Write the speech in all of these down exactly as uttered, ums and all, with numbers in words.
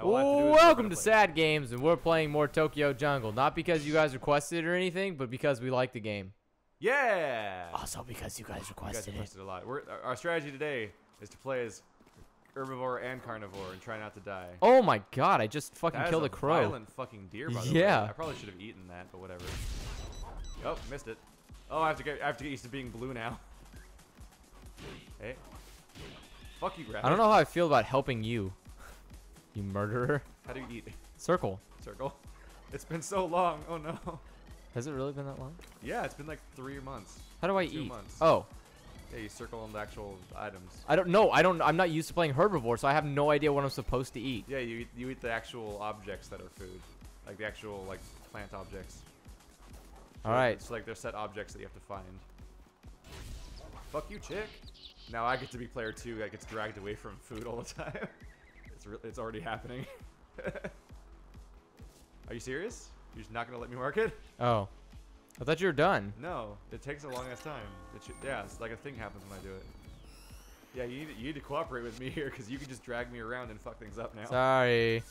Welcome to Sad Games, and we're playing more Tokyo Jungle. Not because you guys requested it or anything, but because we like the game. Yeah! Also because you guys requested, you guys requested it. a lot. We're, our strategy today is to play as herbivore and carnivore and try not to die. Oh my god, I just fucking that killed is a crow. violent fucking deer, by the yeah. way. I probably should have eaten that, but whatever. Oh, missed it. Oh, I have to get I have to get used to being blue now. Hey. Fuck you, Rabbit. I don't know how I feel about helping you. You murderer. How do you eat? Circle. Circle. It's been so long. Oh no. Has it really been that long? Yeah, it's been like three months. How do I Two eat? months. Oh. Yeah, you circle on the actual items. I don't know. I don't. I'm not used to playing herbivore, so I have no idea what I'm supposed to eat. Yeah, you eat, you eat the actual objects that are food, like the actual like plant objects. So All right. It's like they're set objects that you have to find. Fuck you, chick. Now I get to be player two that gets dragged away from food all the time. It's re it's already happening. Are you serious? You're just not gonna let me mark it? Oh. I thought you were done. No, it takes a long ass time. It should, yeah, it's like a thing happens when I do it. Yeah, you need, to, you need to cooperate with me here because you can just drag me around and fuck things up now. Sorry.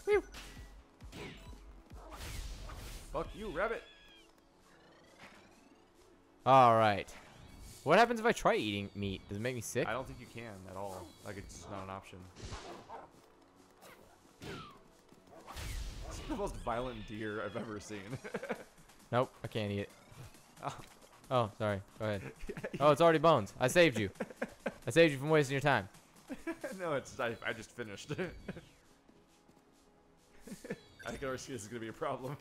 Fuck you, rabbit. All right. What happens if I try eating meat? Does it make me sick? I don't think you can at all. Like, it's just not an option. It's the most violent deer I've ever seen. Nope, I can't eat it. Oh, oh sorry. Go ahead. Oh, it's already bones. I saved you. I saved you from wasting your time. No, it's I, I just finished. I can already see this is gonna be a problem.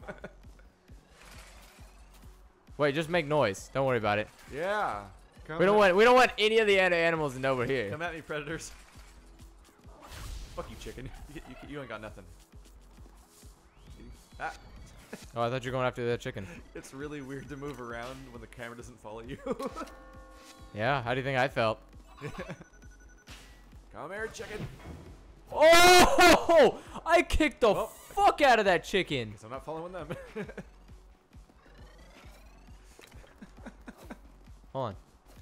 Wait, just make noise. Don't worry about it. Yeah. Come We don't at, want we don't want any of the an- animals to know we're here. Come at me, predators. Fuck you, chicken. You, you, you ain't got nothing. Ah. Oh, I thought you were going after that chicken. It's really weird to move around when the camera doesn't follow you. Yeah, how do you think I felt? Come here, chicken. Oh! I kicked the Oh. fuck out of that chicken. Guess I'm not following them. Hold on.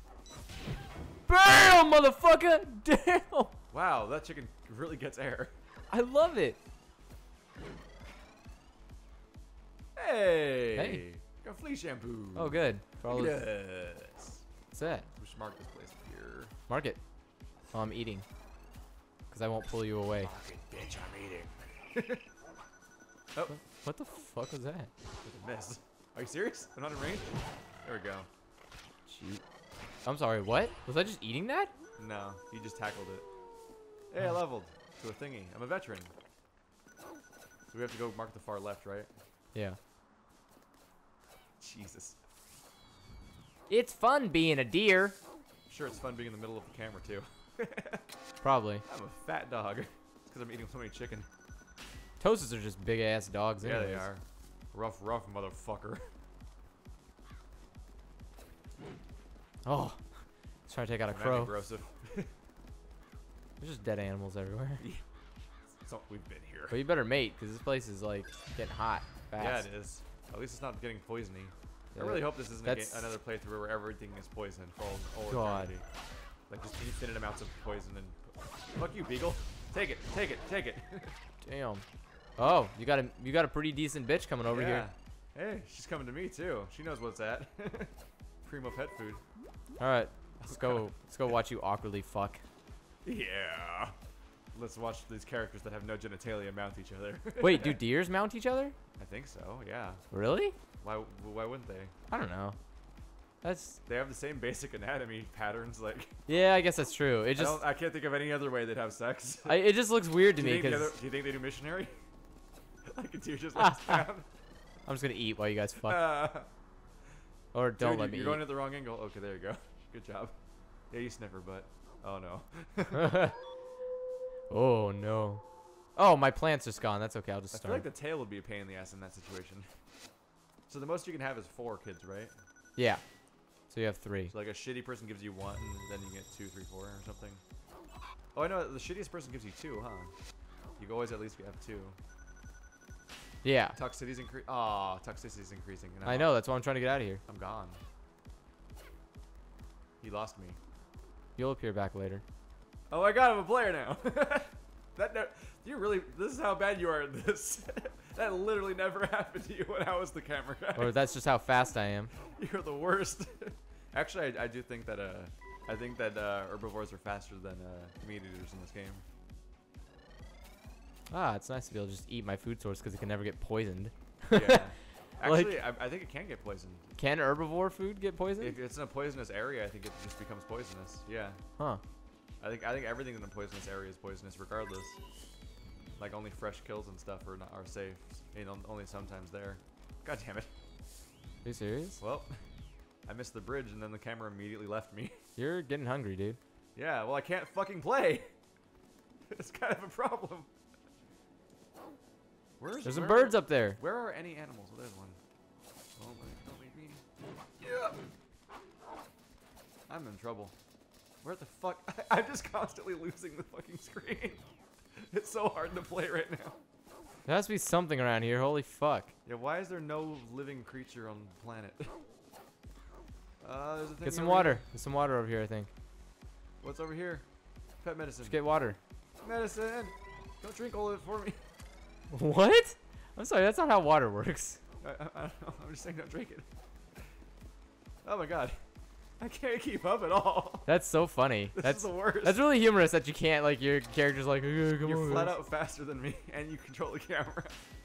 Bam, motherfucker! Damn! Wow, that chicken really gets air. I love it. Hey! Hey. Got flea shampoo. Oh, good. For all Look those- at this. What's that? We should mark this place here. Mark it. Oh, I'm eating. Because I won't pull you away. Fucking bitch, I'm eating. Oh, What the fuck was that? with a miss. Are you serious? I'm not in range? There we go. Shoot. I'm sorry, what? Was I just eating that? No, you just tackled it. Hey, I leveled to a thingy. I'm a veteran. So we have to go mark the far left, right? Yeah. Jesus. It's fun being a deer. Sure, it's fun being in the middle of the camera, too. Probably. I'm a fat dog. It's because I'm eating so many chicken. Tosas are just big ass dogs. Yeah, anyways. they are. Rough, rough motherfucker. Oh. He's trying to take out a Not crow. aggressive. There's just dead animals everywhere. So we've been here. But you better mate, because this place is like getting hot fast. Yeah, it is. At least it's not getting poisony. Yeah, I really hope this isn't a ga that's- another playthrough where everything is poisoned for all, all God. eternity. Like just infinite amounts of poison and. Fuck you, beagle. Take it, take it, take it. Damn. Oh, you got a you got a pretty decent bitch coming over yeah. here. Hey, she's coming to me too. She knows what's at. Primo pet food. All right, let's go. Let's go watch you awkwardly fuck. Yeah. Let's watch these characters that have no genitalia mount each other. Wait, do deers mount each other? I think so. Yeah. Really? Why? Why wouldn't they? I don't know. That's They have the same basic anatomy patterns. Like. yeah, I guess that's true. It I, just don't, I can't think of any other way they'd have sex. I, it just looks weird to do, me you think the because other, do you think they do missionary? Like a deer just lays down. I'm just gonna eat while you guys fuck, Uh, or don't dude, let me you're eat. going at the wrong angle. Okay, there you go. Good job. Yeah, you sniffer, but oh no. Oh no. Oh, my plant's just gone. That's okay. I'll just I start. feel like the tail would be a pain in the ass in that situation. So the most you can have is four kids, right? Yeah. So you have three. So like a shitty person gives you one, and then you get two, three, four, or something. Oh, I know. The shittiest person gives you two, huh? You always at least have two. Yeah. Toxicity's increasing. Aw, toxicity's increasing. And I'm I know. That's why I'm trying to get out of here. I'm gone. He lost me. You'll appear back later. Oh my god, I'm a player now. That ne you really. This is how bad you are at this. That literally never happened to you when I was the camera guy. Or that's just how fast I am. You're the worst. Actually, I, I do think that uh, I think that uh, herbivores are faster than uh, meat eaters in this game. Ah, it's nice to be able to just eat my food source because it can never get poisoned. Yeah. Actually, Like- I, I think it can get poisoned. Can herbivore food get poisoned? If it's in a poisonous area, I think it just becomes poisonous. Yeah. Huh. I think I think everything in a poisonous area is poisonous, regardless. Like only fresh kills and stuff are not, are safe. You know, only sometimes there. God damn it. Are you serious? Well, I missed the bridge and then the camera immediately left me. You're getting hungry, dude. Yeah. Well, I can't fucking play. It's kind of a problem. Where's There's some where, birds up there. Where are any animals? Oh, there's one. Oh my! Don't make me. Yeah. I'm in trouble. Where the fuck? I'm just constantly losing the fucking screen. It's so hard to play right now. There has to be something around here. Holy fuck. Yeah, why is there no living creature on the planet? uh, there's a thing Get some over water. here. There's some water over here, I think. What's over here? Pet medicine. Just get water. Medicine. Don't drink all of it for me. What? I'm sorry, that's not how water works. I, I, I don't know. I'm just saying don't drink it. Oh my god. I can't keep up at all. That's so funny. This that's is the worst. That's really humorous that you can't, like, your character's like, "Okay, come You're on, flat guys." out faster than me, and you control the camera.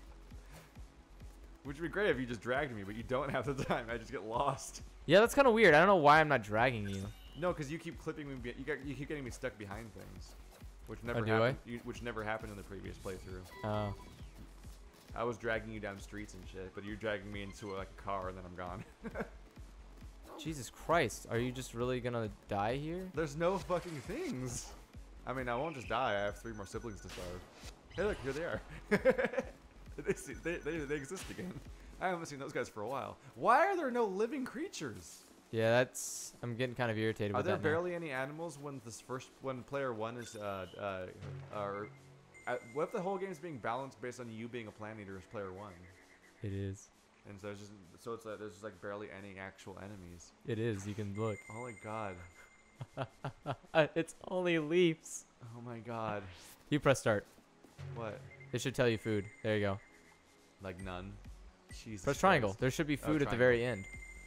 Which would be great if you just dragged me, but you don't have the time. I just get lost. Yeah, that's kind of weird. I don't know why I'm not dragging you. No, because you keep clipping me. Be you, got, you keep getting me stuck behind things, which never Oh, do happened. You, which never happened in the previous playthrough. Oh. I was dragging you down streets and shit, but you're dragging me into like a car, and then I'm gone. Jesus Christ. Are you just really gonna die here? There's no fucking things. I mean, I won't just die. I have three more siblings to starve. Hey, look, here they are. they, see, they, they, they exist again. I haven't seen those guys for a while. Why are there no living creatures? Yeah, that's... I'm getting kind of irritated Are with there that now. barely any animals when this first when player one is uh uh, uh uh, what if the whole game is being balanced based on you being a plant eater as player one? It is. And so it's just so it's like there's just like barely any actual enemies. It is. You can look. Oh my god. It's only leaves. Oh my god. You press start. What? It should tell you food. There you go. Like none. Jesus. Press Christ. triangle. There should be food Oh, at the triangle. very end.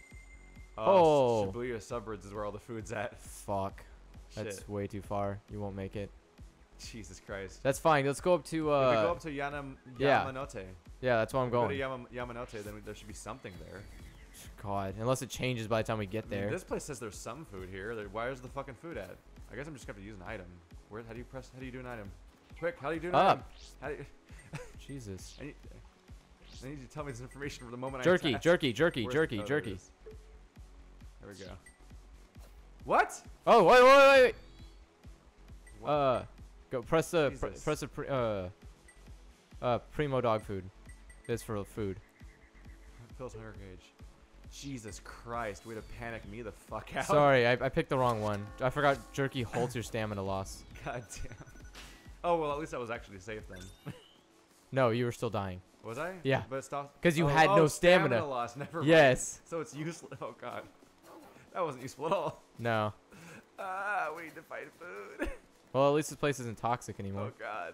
Oh. Oh. Shibuya suburbs is where all the food's at. Fuck. That's Shit. way too far. You won't make it. Jesus Christ. That's fine. Let's go up to... Uh, if we go up to Yanam yeah. Yamanote, yeah, that's where I'm if we going. go to Yama Yamanote, then we, there should be something there. God. Unless it changes by the time we get I mean, there. this place says there's some food here. There, why is the fucking food at? I guess I'm just gonna have to use an item. Where? How do you press? How do you do an item? Quick! How do you do an Up. item? How do you, Jesus. I, need, I need you to tell me this information for the moment. Jerky, I ask. jerky, jerky, Where's- jerky, oh, there it jerky. is. There we go. What? Oh, wait, wait, wait, wait. What? Uh, go press the pr Jesus. press the pre uh uh primo dog food. It's for food. Phil's hunger gauge. Jesus Christ! Way to panic me the fuck out. Sorry, I, I picked the wrong one. I forgot jerky halts your stamina loss. God damn. Oh well, at least I was actually safe then. No, you were still dying. Was I? Yeah. But it stopped. 'Cause you oh, had oh, no stamina. stamina loss. Never mind. Yes. So it's useless. Oh god. That wasn't useful at all. No. Ah, we need to find food. Well, at least this place isn't toxic anymore. Oh god.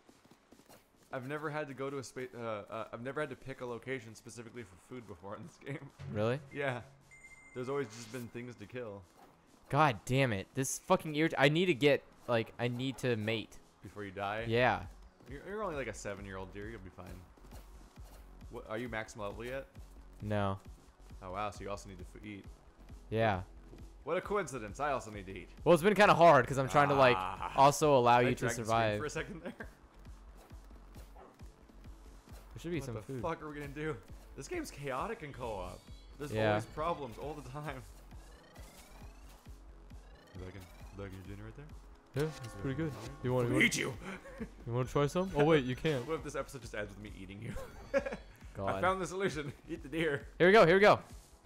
I've never had to go to a space. Uh, uh, I've never had to pick a location specifically for food before in this game. Really? Yeah. There's always just been things to kill God damn it. This fucking irrit- I need to get, like, I need to mate. before you die. Yeah. You're, you're only like a seven-year-old deer. You'll be fine. What, are you max level yet? No. Oh wow. So you also need to f eat. Yeah. What a coincidence. I also need to eat. Well, it's been kind of hard because I'm trying to, like, Ah. also allow I you to dragged the screen survive. for a second there. There should be What some the food. fuck are we gonna do? This game's chaotic in co-op. There's Yeah. always problems all the time. Liking, liking your dinner right there? Yeah, it's pretty good. You want to Eat you! You want to try some? Oh wait, you can't. What if this episode just ends with me eating you? I God. found the solution. Eat the deer. Here we go. Here we go.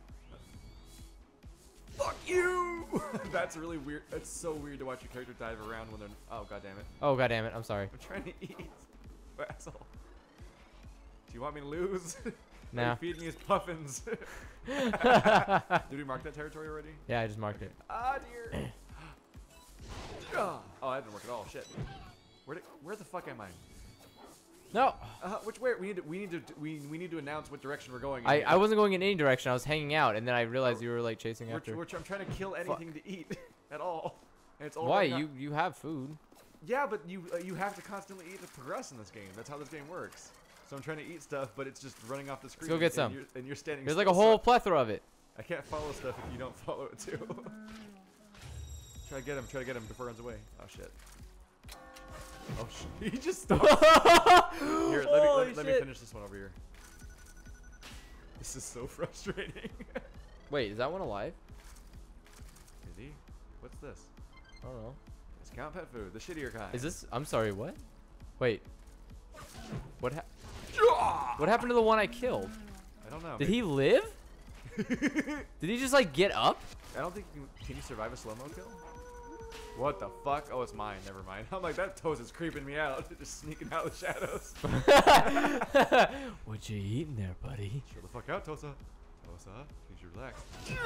Fuck you! That's really weird. That's so weird to watch your character dive around when they're. Oh god damn it! Oh god damn it. I'm sorry. I'm trying to eat. You asshole. Do you want me to lose? Nah. Feed me as puffins. Did we mark that territory already? Yeah, I just marked it. Ah dear. Oh, that didn't work at all. Shit. Where did, where the fuck am I? No. Uh, which way? We need to we need to we we need to announce what direction we're going. In I here. I wasn't going in any direction. I was hanging out, and then I realized you were like chasing We're, after. we're, I'm trying to kill anything to eat at all. And it's all Why? running You out- you have food. Yeah, but you uh, you have to constantly eat to progress in this game. That's how this game works. So I'm trying to eat stuff, but it's just running off the screen. go get and some. You're, and you're standing. There's like a still, whole so plethora of it. I can't follow stuff if you don't follow it too. Try to get him. Try to get him before he runs away. Oh shit. Oh shit. He just stopped. Here, let me let, Holy me- let me shit. finish this one over here. This is so frustrating. Wait, is that one alive? Is he? What's this? I don't know. Discount pet food, the shittier kind. Is this? I'm sorry. What? Wait. What? Ha what happened to the one I killed? I don't know. Did he live? Did he just like get up? I don't think you can, can you survive a slow-mo kill? What the fuck? Oh, it's mine. Never mind. I'm like, that Tosa's creeping me out. Just sneaking out of the shadows. What you eating there, buddy? Chill the fuck out, Tosa. Tosa, please relax.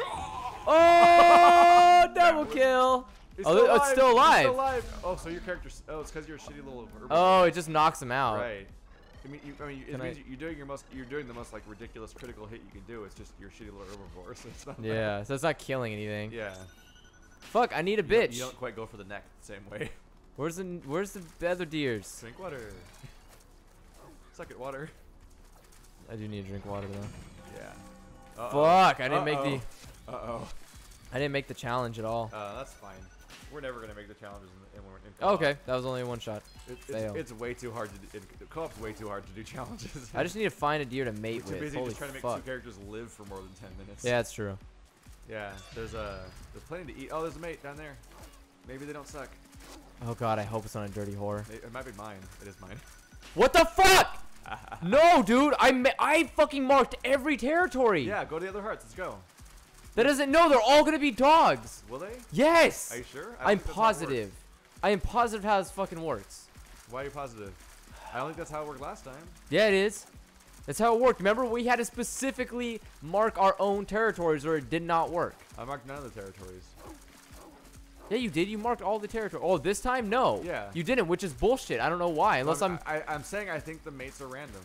Oh, double kill. He's Oh, still it's alive. still He's alive. still alive. Oh, so your character's. Oh, it's because you're a shitty little. herbivore. Oh, it just knocks him out. Right. I mean, you, I mean, it Can means I- you're doing your most. You're doing the most like ridiculous critical hit you can do. It's just you're a shitty little herbivore, so it's not. Yeah, so it's not killing anything. Yeah. Fuck, I need a You don't- bitch. You don't quite go for the neck the same way. Where's the Where's the other deers? Drink water. Suck it, water. I do need to drink water though. Yeah. Uh-oh. Fuck, I didn't make Uh-oh. the Uh-oh. I didn't make the challenge at all. Uh, that's fine. We're never gonna make the challenges in, in, in Oh, co-op. okay, that was only one shot. It, Fail. it's, it's way too hard to do. It, co-op's way too hard to do challenges. I just need to find a deer to mate We're too with. busy Holy just trying to make fuck. two characters live for more than ten minutes. Yeah, that's true. Yeah. There's a. There's plenty to eat. Oh, there's a mate down there. Maybe they don't suck. Oh god, I hope it's not a dirty whore. It, it might be mine. It is mine. What the fuck? No, dude, I ma I fucking marked every territory. Yeah. Go to the other hearts. Let's go. That doesn't know they're all gonna be dogs. Will they? Yes. Are you sure? I don't I'm think that's how it works. positive. I am positive how this fucking works. Why are you positive? I don't think that's how it worked last time. Yeah, it is. That's how it worked. Remember, we had to specifically mark our own territories or it did not work. I marked none of the territories. Yeah, you did. You marked all the territory. Oh, this time, no. Yeah. You didn't, which is bullshit. I don't know why. Unless I'm. I, I, I'm saying I think the mates are random.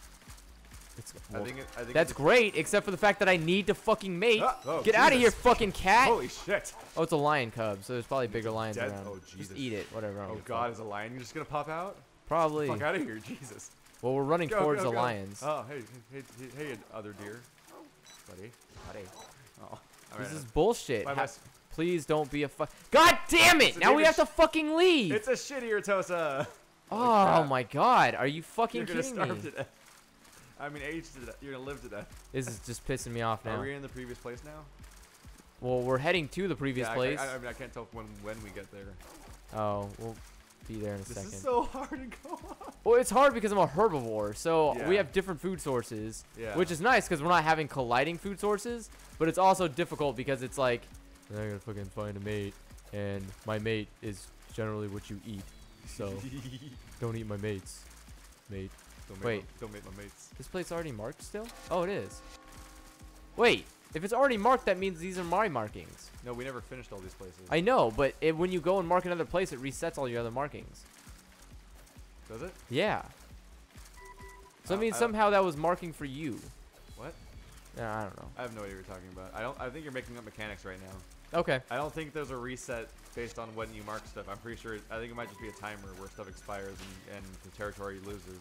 It's, I well, think it, I think that's it's, great, except for the fact that I need to fucking mate. Ah, oh, Get out of here, Jesus. fucking cat. Holy shit! Oh, it's a lion cub, so there's probably bigger lions dead? around. Oh, Just Jesus. eat it, whatever. I don't Oh give a god, fuck. is a lion just gonna pop out? Probably. Fuck out of here, Jesus! Well, we're running Go, towards go, the go. lions. Oh, hey, hey, hey, hey, other deer, buddy, buddy. Oh, I This ran is it. bullshit. Why am Ha- I s- Please don't be a fuck. God damn it! It's a Now we have David to fucking leave. It's a shittier Tosa. Oh crap. my god, are you fucking You're gonna kidding starve me? to death. I mean, age to death. You're gonna live to death. This is just pissing me off Are now. we in the previous place now? Well, we're heading to the previous yeah, I- place. I, I, I mean, I can't tell when when we get there. Oh, we'll be there in a This second. is so hard to go on. Well, it's hard because I'm a herbivore, so we Yeah. have different food sources, Yeah. which is nice because we're not having colliding food sources, but it's also difficult because it's like, I gotta fucking find a mate, and my mate is generally what you eat, so don't eat my mates, mate. Don't make Wait. My, don't make my mates. This plate's already marked still? Oh, it is. Wait, if it's already marked, that means these are my markings. No, we never finished all these places. I know, but it, when you go and mark another place, it resets all your other markings. Does it? Yeah. So I Uh, mean, I don't- somehow that was marking for you. What? Yeah, I don't know. I have no idea what you're talking about. I don't. I think you're making up mechanics right now. Okay. I don't think there's a reset based on when you mark stuff. I'm pretty sure. I think it might just be a timer where stuff expires and, and the territory loses.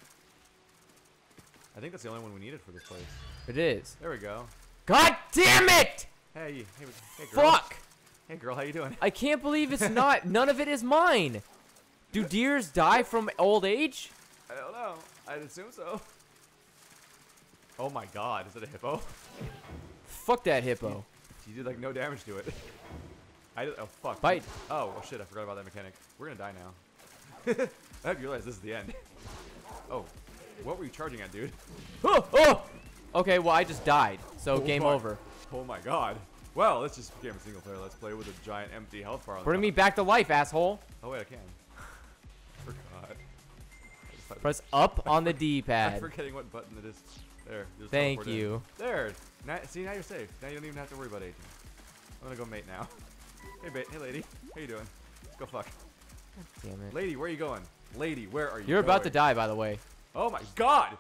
I think that's the only one we needed for this place. It is. There we go. God damn it! Hey, hey, hey, girl. Fuck! Hey, girl, how you doing? I can't believe it's not. None of it is mine. Do deers die from old age? I don't know. I'd assume so. Oh my God, is it a hippo? Fuck that hippo. You did like no damage to it. I did, oh fuck. Bite. Oh, oh shit, I forgot about that mechanic. We're gonna die now. I hope you realize this is the end. Oh, what were you charging at, dude? Oh, oh! Okay, well, I just died. So Oh game my- over. Oh my God. Well, let's just became a single player. Let's play with a giant empty health bar. on the Bring top. me back to life, asshole. Oh wait, I can. Forgot. I just thought- Press up on the I'm D-pad. forgetting what button it is. There. there's Thank teleport in. you. There. Now, see, now you're safe. Now you don't even have to worry about aging. I'm gonna go mate now. Hey, bait. Hey, lady. How you doing? Let's go fuck. Damn it. Lady, where are you going? Lady, where are you You're going? about to die, by the way. Oh my god!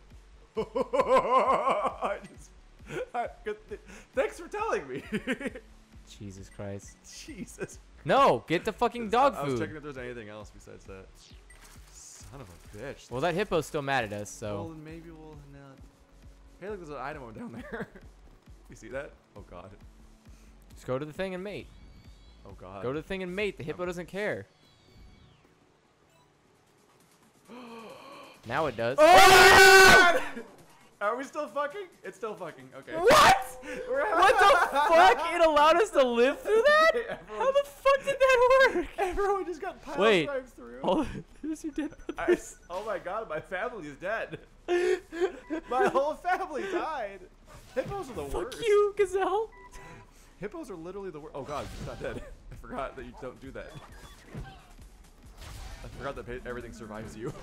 I just, I, good th thanks for telling me. Jesus Christ. Jesus. No, get the fucking dog I was food. checking if there's anything else besides that. Son of a bitch. Well, that hippo's still mad at us, so. Well, then maybe we'll not. Hey, look, there's an item down there. You see that? Oh god. Just go to the thing and mate. Oh god. Go to the thing and mate. The hippo doesn't care. Now it does. Oh my god! Are we still fucking? It's still fucking. Okay. What? We're What the fuck? It allowed us to live through that? Everyone How the fuck did that work? Everyone just got pile Wait. drives through. Oh, there's your dead I, brothers. oh my god, my family is dead. My whole family died. Hippos are the Fuck worst. you, gazelle. Hippos are literally the worst. Oh god, it's not dead. I forgot that you don't do that. I forgot that pa- everything survives you.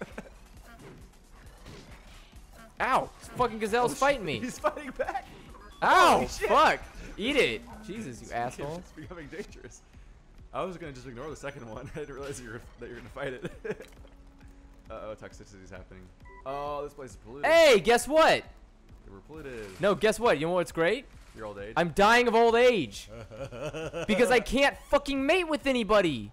Ow! This fucking gazelle's Oh, fighting shit, me. He's fighting back. Ow! Holy shit. Fuck! Eat it! Jesus, you asshole. It's becoming dangerous. I was gonna just ignore the second one. I didn't realize that you were, that you were gonna fight it. Uh oh, toxicity is happening. Oh, this place is polluted. Hey, guess what? We're polluted. No, guess what? You know what's great? Your old age. I'm dying of old age. Because I can't fucking mate with anybody.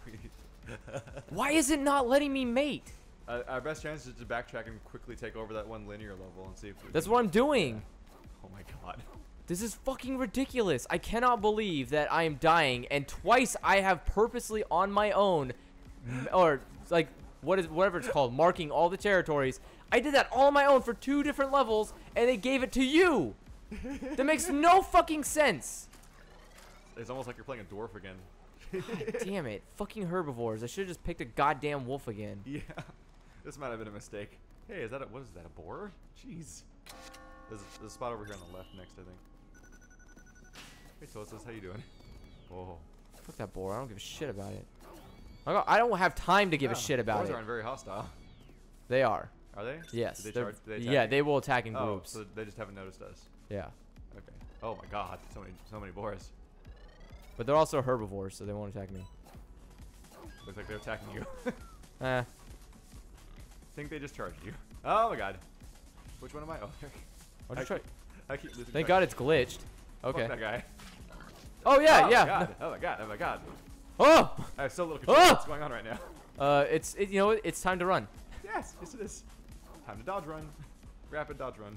Why is it not letting me mate? Uh, our best chance is to backtrack and quickly take over that one linear level and see if we That's can- what I'm doing. Oh my god. This is fucking ridiculous. I cannot believe that I am dying, and twice I have purposely on my own, m- or like what is whatever it's called, marking all the territories. I did that all on my own for two different levels, and they gave it to you. That makes no fucking sense. It's almost like you're playing a dwarf again. God damn it, fucking herbivores. I should have just picked a goddamn wolf again. Yeah. This might have been a mistake. Hey, is that a, what is that, a boar? Jeez. There's a, there's a spot over here on the left next, I think. Hey, Tosa, how you doing? Oh. Fuck that boar. I don't give a shit about it. I don't- I don't have time to give a Yeah, shit about boars it. aren't very hostile. They are. Are they? Yes. Do they they're- charge, do they attack yeah, you? they will attack in Oh, groups. so they just haven't noticed us. Yeah. Okay. Oh my god, so many, so many boars. But they're also herbivores, so they won't attack me. Looks like they're attacking you. Eh. Think they just charged you. Oh my god. Which one am I? Oh, there. I'll I just try. keep, I keep losing Thank track. God it's glitched. Fuck Okay. that guy. Oh yeah, oh yeah. My god. Oh my god. Oh my god. Oh. I have so little control of Oh! what's going on right now. Uh, it's it, you know what? It's time to run. Yes, yes it is. Time to dodge run. Rapid dodge run.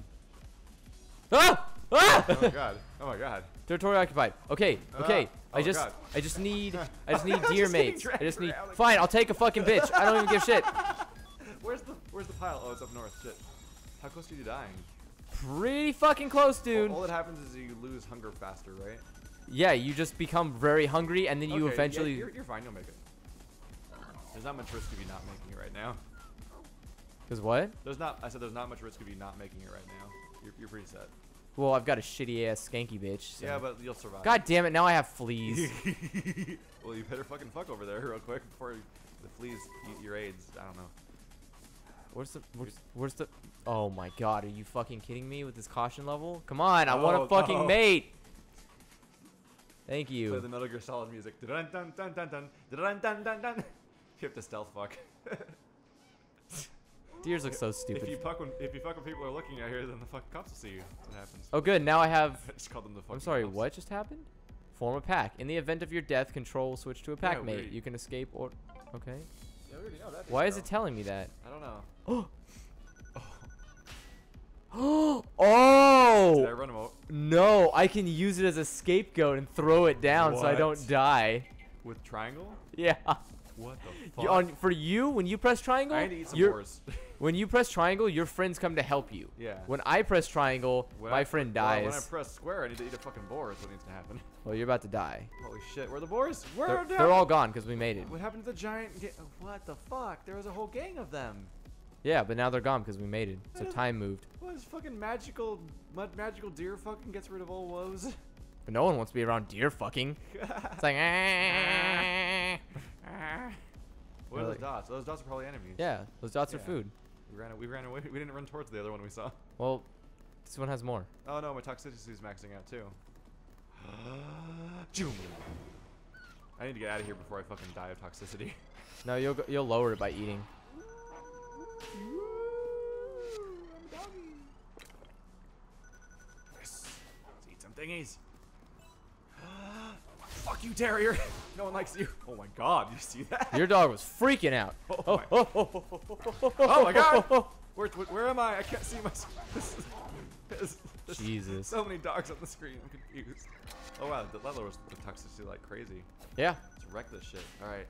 Ah! Ah! Oh my god. Oh my god. Territory occupied. Okay, okay. Ah, I oh just, God. I just need, I just need I was deer just getting mates. I dragged just need. around like- Fine, I'll take a fucking bitch. I don't even give a shit. Where's the Where's the pile? Oh, it's up north. Shit. How close are you to dying? Pretty fucking close, dude. All, all that happens is you lose hunger faster, right? Yeah, you just become very hungry, and then you Okay, eventually. Yeah, you're, you're fine. You'll make it. There's not much risk of you not making it right now. Cause what? There's not. I said there's not much risk of you not making it right now. You're, you're pretty set. Well, I've got a shitty ass skanky bitch. So. Yeah, but you'll survive. God damn it! Now I have fleas. Well, you better fucking fuck over there real quick before the fleas eat your AIDS. I don't know. Where's the? Where's, where's the? Oh my God! Are you fucking kidding me with this caution level? Come on! I want Oh, to fucking oh. mate. Thank Play you. the Metal Gear Solid music. Dun dun dun dun dun dun dun dun dun. You have to stealth fuck. Deers look so If stupid. you fuck when if you fuck when people are looking out here, then the fucking cops will see you. That's what happens. Oh, good. Now I have. I just called them the fucking I'm sorry. cops. What just happened? Form a pack. In the event of your death, control will switch to a pack Yeah, we mate. already- You can escape or. Okay. Yeah, we already know that. Why is bro. it telling me that? I don't know. Oh. Oh. Did I Oh run him out no! I can use it as a scapegoat and throw it down so I What? don't die. with triangle? Yeah. What the fuck? You, on for you, when you press triangle, I need to eat some your- boars. when you press triangle, your friends come to help you. Yeah. When I press triangle, When my I- friend well, dies. When I press square, I need to eat a fucking boar. Is what needs to happen. Well, you're about to die. Holy shit! Where are the boars? Where They're, are they? they're all gone because we made it. What happened to the giant? Ga- what the fuck? There was a whole gang of them. Yeah, but now they're gone because we made it. So I don't- time moved. What is fucking magical? Mud magical deer fucking gets rid of all woes. But no one wants to be around deer fucking. It's like, "Ah." What are those Really? dots? Those dots are probably enemies. Yeah, those dots are Yeah. food. We ran. We ran away. We didn't run towards the other one we saw. Well, this one has more. Oh no, my toxicity is maxing out too. Joom. I I need to get out of here before I fucking die of toxicity. No, you'll go, you'll lower it by eating. Yes. Let's eat some thingies. Fuck you, terrier. No one likes you. Oh my god, you see that? Your dog was freaking out. Oh, Oh, my, oh, oh, oh, oh, oh, oh, oh my god. oh. Where, where, where am I? I can't see myself. This is, this, this, Jesus. So many dogs on the screen. I'm confused. Oh wow, that lowers the toxicity like crazy. Yeah. Let's wreck this shit. All right.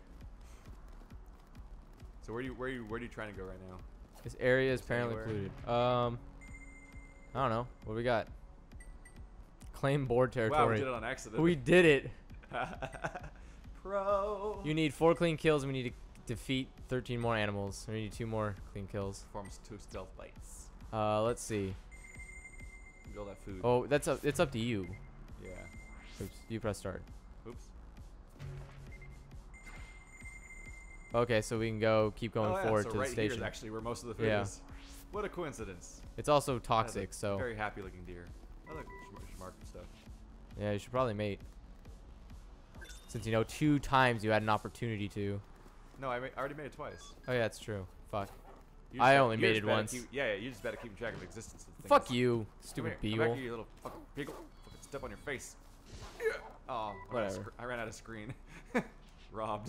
So where do you where you where are you trying to go right now? This area is Just apparently anywhere? included. Um, I don't know. What do we got? Claim board Wow, we territory. did it on accident. We did it. Pro. You need four clean kills. And we need to defeat thirteen more animals. We need two more clean kills. Performs two stealth bites. Uh, let's see. Get all that food. Oh, that's up. It's up to you. Yeah. Oops. You press start. Oops. Okay, so we can go. Keep going oh, yeah, forward so to right the station. Here is actually where most of the food Yeah. is. What a coincidence. It's also That's a toxic, so very happy looking deer. I like sh- mark and stuff. yeah, you should probably mate. Since you know two times you had an opportunity to. No, I, ma I already made it twice. Oh yeah, that's true. Fuck. You I just only you made just it better once. Keep, yeah, yeah, you just better keep track of the existence of the Fuck things. you, Come stupid here, come beagle. back here, you little fucking beagle. Fucking step on your face. Oh, I ran, out of Whatever. sc- I ran out of screen. Robbed.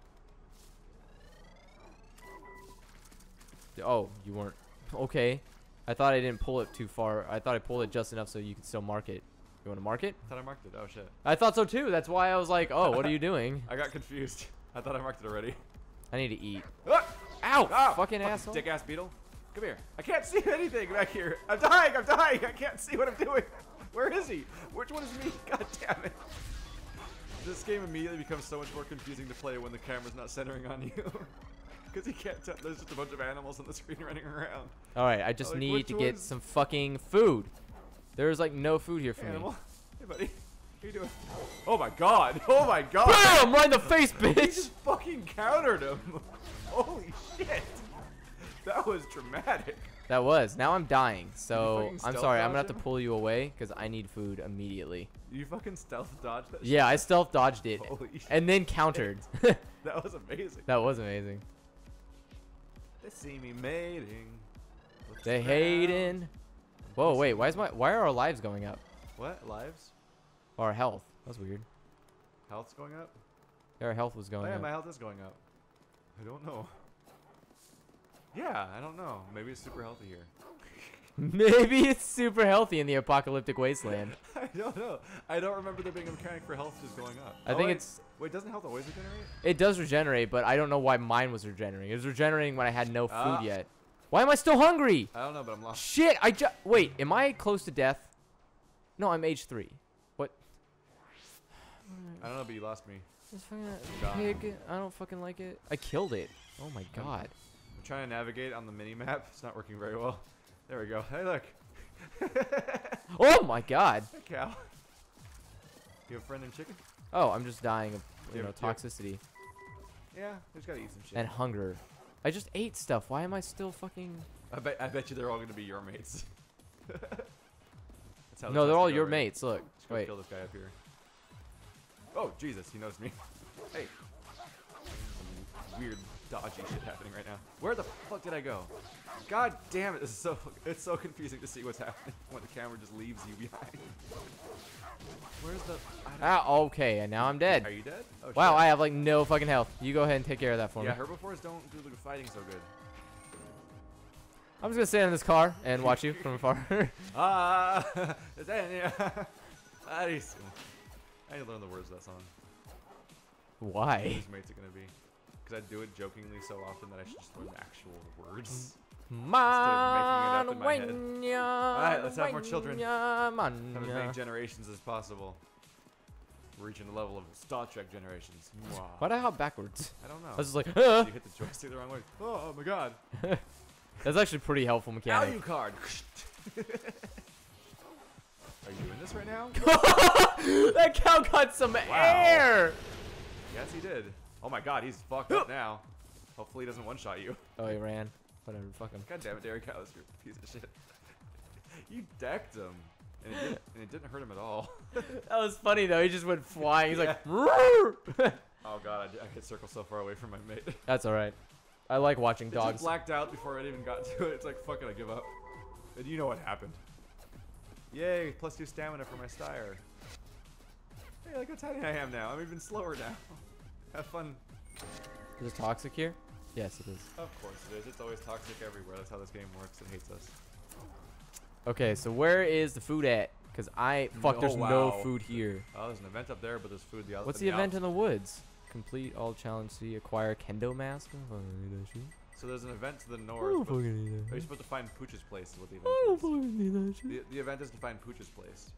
Oh, you weren't. Okay. I thought I didn't pull it too far. I thought I pulled it just enough so you could still mark it. You want to mark it? I thought I marked it. Oh shit. I thought so too. That's why I was like, oh, what are you doing? I got confused. I thought I marked it already. I need to eat. Ah! Ow! Ah! Fucking asshole. Dick ass beetle. Come here. I can't see anything back here. I'm dying. I'm dying. I can't see what I'm doing. Where is he? Which one is me? God damn it. This game immediately becomes so much more confusing to play when the camera's not centering on you. Because you can't tell. There's just a bunch of animals on the screen running around. Alright, I just Like, need which to get one's- some fucking food. There's like no food here for Hey, animal. me. Hey, buddy. What are you doing? Oh my god. Oh my god. BAM! Right in the face, He bitch! just fucking countered him. Holy shit. That was dramatic. That was. Now I'm dying. So fucking I'm stealth sorry. I'm dodge gonna have to him? pull you away because I need food immediately. You fucking stealth dodged that shit? Yeah, I stealth dodged it Holy shit. and then countered. That was amazing. That was amazing. They see me mating. Looks They around. hating. Whoa, wait. Why is my? Why are our lives going up? What? Lives? Or our health? That's weird. Health's going up? Yeah, our health was Oh going yeah, up. my health is going up. I don't know. Yeah, I don't know. Maybe it's super healthy here. Maybe it's super healthy in the apocalyptic wasteland. I don't know. I don't remember there being a mechanic for health just going up. I Oh, think wait. it's. Wait, doesn't health always regenerate? It does regenerate, but I don't know why mine was regenerating. It was regenerating when I had no food Ah. yet. Why am I still hungry? I don't know, but I'm lost. Shit! I just wait. Am I close to death? No, I'm age three. What? I don't know, but you lost me. This fucking God. pig. I don't fucking like it. I killed it. Oh my god. I'm trying to navigate on the mini map. It's not working very well. There we go. Hey, look. Oh my god. Hey, cow. You have a friend named Chicken? Oh, I'm just dying of you Yeah, know yeah. toxicity Yeah, we just gotta eat some shit. and hunger. I just ate stuff. Why am I still fucking? I bet I bet you they're all gonna be your mates. That's how No, this they're has all to go, your right? mates. Look. Just go Wait. kill this guy up here. Oh Jesus, he knows me. Hey. Some weird dodgy shit happening right now. Where the fuck did I go? God damn it! This is so it's so confusing to see what's happening when the camera just leaves you behind. Where's the? I don't- Ah, okay, and now I'm Are dead. you dead? Oh, Wow, shit. I have like no fucking health. You go ahead and take care of that for Yeah, me. herbivores don't do the fighting so good. I'm just gonna stay in this car and watch you from afar. Ah, Daniel. I need to learn the words of that song. Why? Whose mates it gonna be? Because I do it jokingly so often that I should just learn the actual words. Man, in my head. Alright, let's have more children. Have as many generations as possible. We're reaching the level of Star Trek generations. Mwah. Why the hell backwards? I don't know. I was just like, You huh? hit the joystick the wrong way. Oh, oh my god. That's actually pretty helpful mechanic. Value card. Are you doing this right now? That cow got some air. Yes, he did. Oh my god, he's fucked up now. Hopefully he doesn't one-shot you. Oh, he ran. Whatever, fuck him. God damn it, Derek Cows, you're a piece of shit. You decked him. And it, didn't, and it didn't hurt him at all. That was funny though. He just went flying. He's Yeah. like, "Roar!" Oh god, I, I hit circle so far away from my mate. That's all right. I like watching It dogs. just blacked out before I even got to it. It's like, fuck it, I give up. And you know what happened. Yay, plus two stamina for my Styre. Hey, look how tiny I am now. I'm even slower now. Have fun. Is it toxic here? Yes, it is. Of course it is. It's always toxic everywhere. That's how this game works. It hates us. Okay, so where is the food at? Because I... Fuck, No, there's no wow. food here. Oh, there's an event up there, but there's food the other. What's the event in the woods? Complete all challenge C. Acquire kendo mask? I don't fucking need that shit. So there's an event to the I north. don't But fucking need that are you shit. supposed to find Pooch's place? Is what the I don't event is. fucking need that shit. The, the event is to find Pooch's place.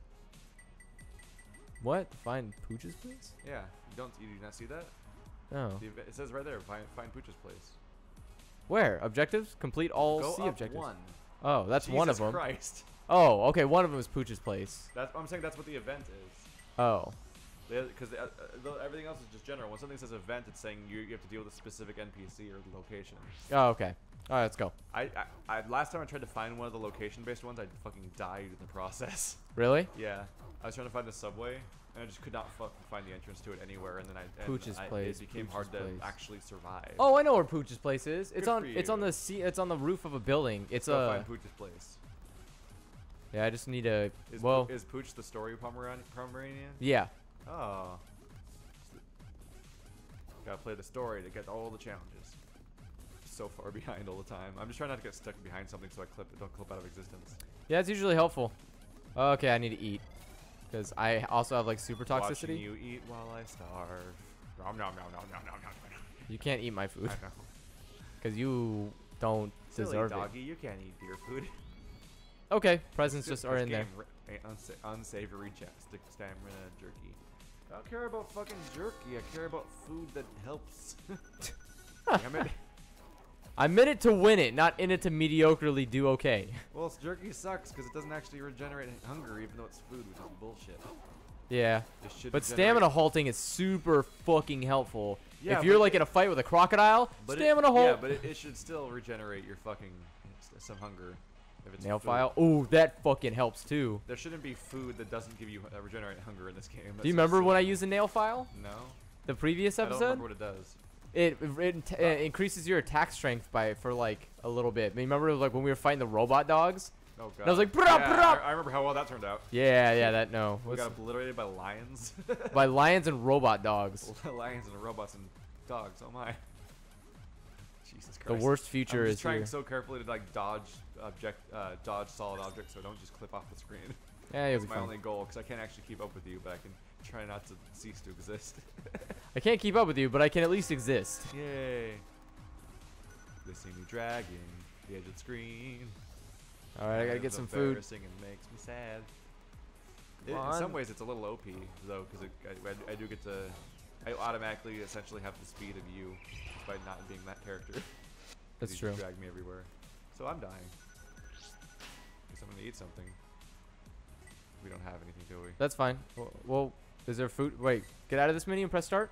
What? Find Pooch's place? Yeah. You don't. You do not see that? No. The, ev- it says right there. Find find Pooch's place. Where? Objectives? Complete all Go C up objectives. one. Oh, that's Jesus one of them. Christ. Oh, okay. One of them is Pooch's place. That's. I'm saying that's what the event is. Oh. Because uh, uh, everything else is just general. When something says event, it's saying you, you have to deal with a specific N P C or the location. Oh, okay. All right, let's go. I, I, I last time I tried to find one of the location-based ones, I fucking died in the process. Really? Yeah, I was trying to find the subway, and I just could not fucking find the entrance to it anywhere. And then I, and Pooch's I place, it became Pooch's hard to place. actually survive. Oh, I know where Pooch's place is. It's Good on. for It's on you. the sea. It's on the roof of a building. It's Go a. find Pooch's place. Yeah, I just need a. Is, well. Poo- is Pooch the story Pomeranian? Pomeranian? Yeah. Oh. Gotta play the story to get all the challenges. So far behind all the time. I'm just trying not to get stuck behind something so I clip don't clip out of existence. Yeah, it's usually helpful. Okay, I need to eat. Because I also have like super Watching toxicity. you eat while I starve. Nom nom nom nom nom nom nom nom. You can't eat my food. I know. Because you don't Silly deserve doggy, you can't eat deer food. it. Okay, presents This- just are this in there. game ra- ain't unsa- unsavory chapstick stamina jerky. I don't care about fucking jerky. I care about food that helps. Damn it. I'm in it to win it, not in it to mediocrely do okay. Well, it's jerky sucks because it doesn't actually regenerate hunger, even though it's food, which is bullshit. Yeah. It should But regenerate- stamina halting is super fucking helpful. Yeah, if you're but like in a fight with a crocodile, but it- stamina halt. Yeah, but it, it should still regenerate your fucking s- some hunger. If it's Nail food. file. Ooh, that fucking helps too. There shouldn't be food that doesn't give you uh, regenerate hunger in this game. That's Do you remember when I silly. used a nail file? No. The previous I don't episode? remember what it does. It, it, it, it increases your attack strength by for like a little bit. Remember like when we were fighting the robot dogs? Oh god. And I was like, "Brah, yeah, brah." I, I remember how well that turned out. Yeah, yeah, that no. We What's- got obliterated by lions. by lions and robot dogs. Lions and robots and dogs. Oh my. Jesus The Christ. worst future I'm is just trying here. so carefully to like dodge object, uh, dodge solid objects, so I don't just clip off the screen. Yeah, you'll That's be my fine. only goal, because I can't actually keep up with you, but I can try not to cease to exist. I can't keep up with you, but I can at least exist. Yay. They see me dragging the edge of the screen. All right, I gotta get It's some food. embarrassing and makes me sad. It, Come in some on. ways, it's a little O P though, because I, I, I do get to, I automatically essentially have the speed of you, despite not being that character. 'Cause That's you true. just drag me everywhere, so I'm dying. Guess I'm gonna eat something. We don't have anything, do we? That's fine. Well, well, is there food? Wait, get out of this menu and press start.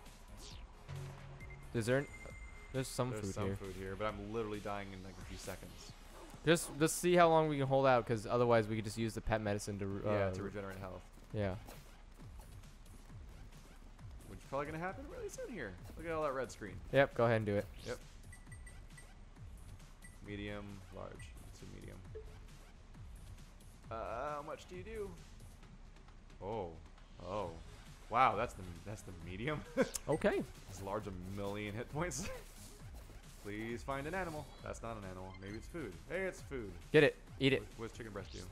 Is there? There's some There's food some here. food here, but I'm literally dying in like a few seconds. Just, just see how long we can hold out, because otherwise we could just use the pet medicine to. Uh, yeah, to regenerate health. Yeah. Which is probably gonna happen really soon here. Look at all that red screen. Yep. Go ahead and do it. Yep. Medium, large. It's a medium. Uh, how much do you do? Oh, oh, wow! That's the that's the medium. Okay. It's large, a million hit points. Please find an animal. That's not an animal. Maybe it's food. Hey, it's food. Get it. Eat it. What does chicken breast do?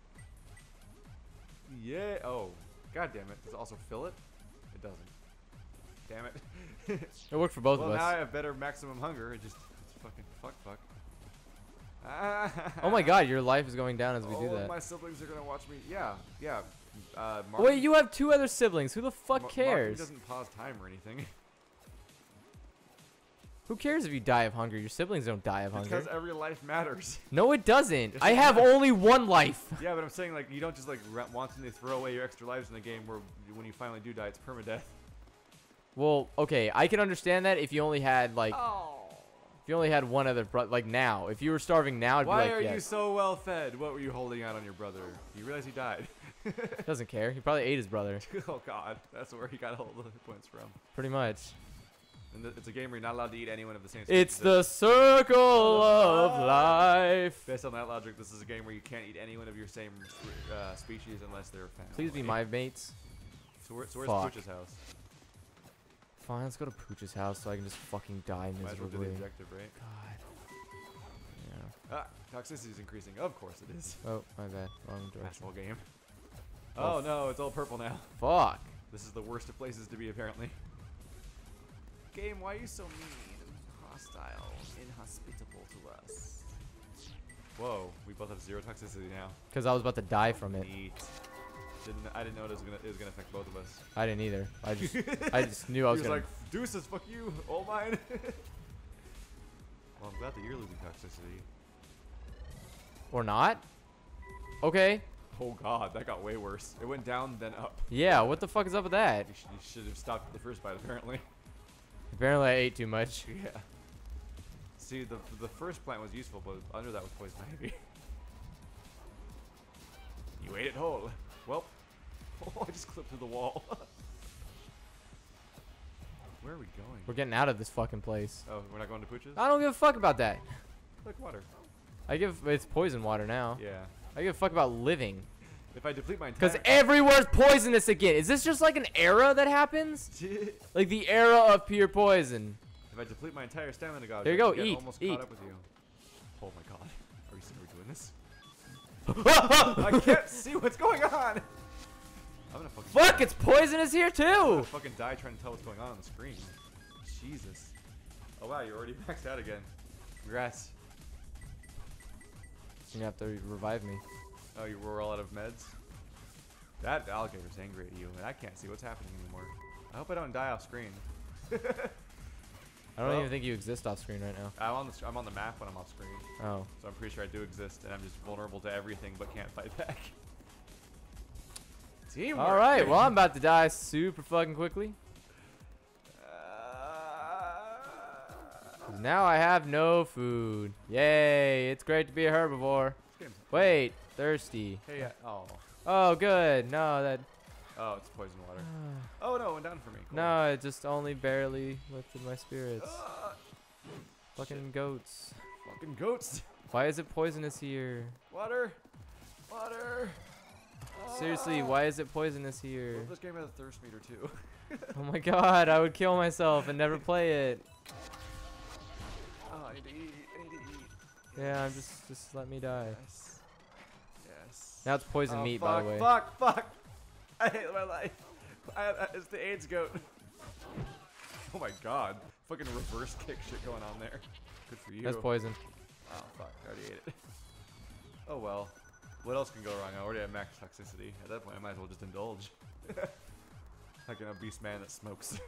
Yeah. Oh, god damn it! Does it also fill it? It doesn't. Damn it. It worked for both well, of us. now I have better maximum hunger. It just it's fucking fuck fuck. Oh my god, your life is going down as we All do of that. my siblings are gonna watch me. Yeah, yeah. Uh, Wait, Martin- you have two other siblings. Who the fuck Mar- cares? Martin doesn't pause time or anything. Who cares if you die of hunger? Your siblings don't die of hunger. Because every life matters. No, it doesn't. Yes, I it have does. only one life. Yeah, but I'm saying like you don't just like ra- wantonly throw away your extra lives in a game where when you finally do die, it's permadeath. Well, okay, I can understand that if you only had like Oh. If you only had one other brother, like now, if you were starving now, I'd Why be like, are yes. you so well fed? What were you holding out on your brother? You realize he died. Doesn't care. He probably ate his brother. Oh God, that's where he got all the hit points from. Pretty much. And th it's a game where you're not allowed to eat anyone of the same species. It's the circle of life. Based on that logic, this is a game where you can't eat anyone of your same uh, species unless they're family. Please be my mates. So, where, so where's Fuck. Pooch's house? Fine, let's go to Pooch's house so I can just fucking die Might as well do miserably. the objective, right? God. Yeah. Ah, toxicity is increasing. Of course it is. Oh, my bad. Wrong direction. Asshole game. Oh, Oh no, it's all purple now. Fuck. This is the worst of places to be, apparently. Game, why are you so mean, hostile, inhospitable to us? Whoa, we both have zero toxicity now. Because I was about to die from it. Neat. Didn't I didn't know it was gonna it was gonna affect both of us. I didn't either. I just I just knew I was he was gonna. like, deuces, fuck you, all mine. Well, I'm glad that you're losing toxicity. Or not? Okay. Oh God, that got way worse. It went down, then up. Yeah, what the fuck is up with that? You, sh you should have stopped at the first bite, apparently. Apparently I ate too much. Yeah. See, the the first plant was useful, but under that was poison ivy. You ate it whole. Well, oh, I just clipped through the wall. Where are we going? We're getting out of this fucking place. Oh, we're not going to Pooch's? I don't give a fuck about that. Like water. I give it's poison water now. Yeah. I give a fuck about living. If I deplete my Because entire... everywhere's poisonous again. Is this just like an era that happens? Like the era of pure poison. If I deplete my entire stamina, God, There you go, get eat, almost eat. caught up with you. Oh my God. Are we still doing this? I can't see what's going on. I'm gonna fucking Fuck, die. it's poisonous here I'm gonna too. fucking die trying to tell what's going on on the screen. Jesus. Oh wow, you're already maxed out again. Congrats. You're gonna have to revive me. Oh, you were all out of meds? That alligator's angry at you, and I can't see what's happening anymore. I hope I don't die off screen. I don't Well- even think you exist off screen right now. I'm on the s- I'm on the map when I'm off screen, Oh. so I'm pretty sure I do exist, and I'm just vulnerable to everything but can't fight back. Teamwork. All right. Well, I'm about to die super fucking quickly. Uh, 'Cause now I have no food. Yay! It's great to be a herbivore. this game's- Wait, thirsty. Hey, uh, oh, Oh, good. No, that. oh, it's poison water. Oh no, it went down for me. Cool. No, it just only barely lifted my spirits. Uh, Fucking goats. fucking goats. Why is it poisonous here? Water. Water. Seriously, Ah. why is it poisonous here? Well, this game has a thirst meter too. Oh my god, I would kill myself and never play it. Oh, I need to eat. I need to eat. Yeah, I'm just just let me die. Yes. Yes. Now it's poison Oh, meat, fuck, by the way. Fuck, fuck. I hate my life. I, I, it's the AIDS goat. Oh my god. Fucking reverse kick shit going on there. Good for you. That's poison. Oh, fuck. I already ate it. Oh, well. What else can go wrong? I already have max toxicity. At that point, I might as well just indulge. Like an obese man that smokes.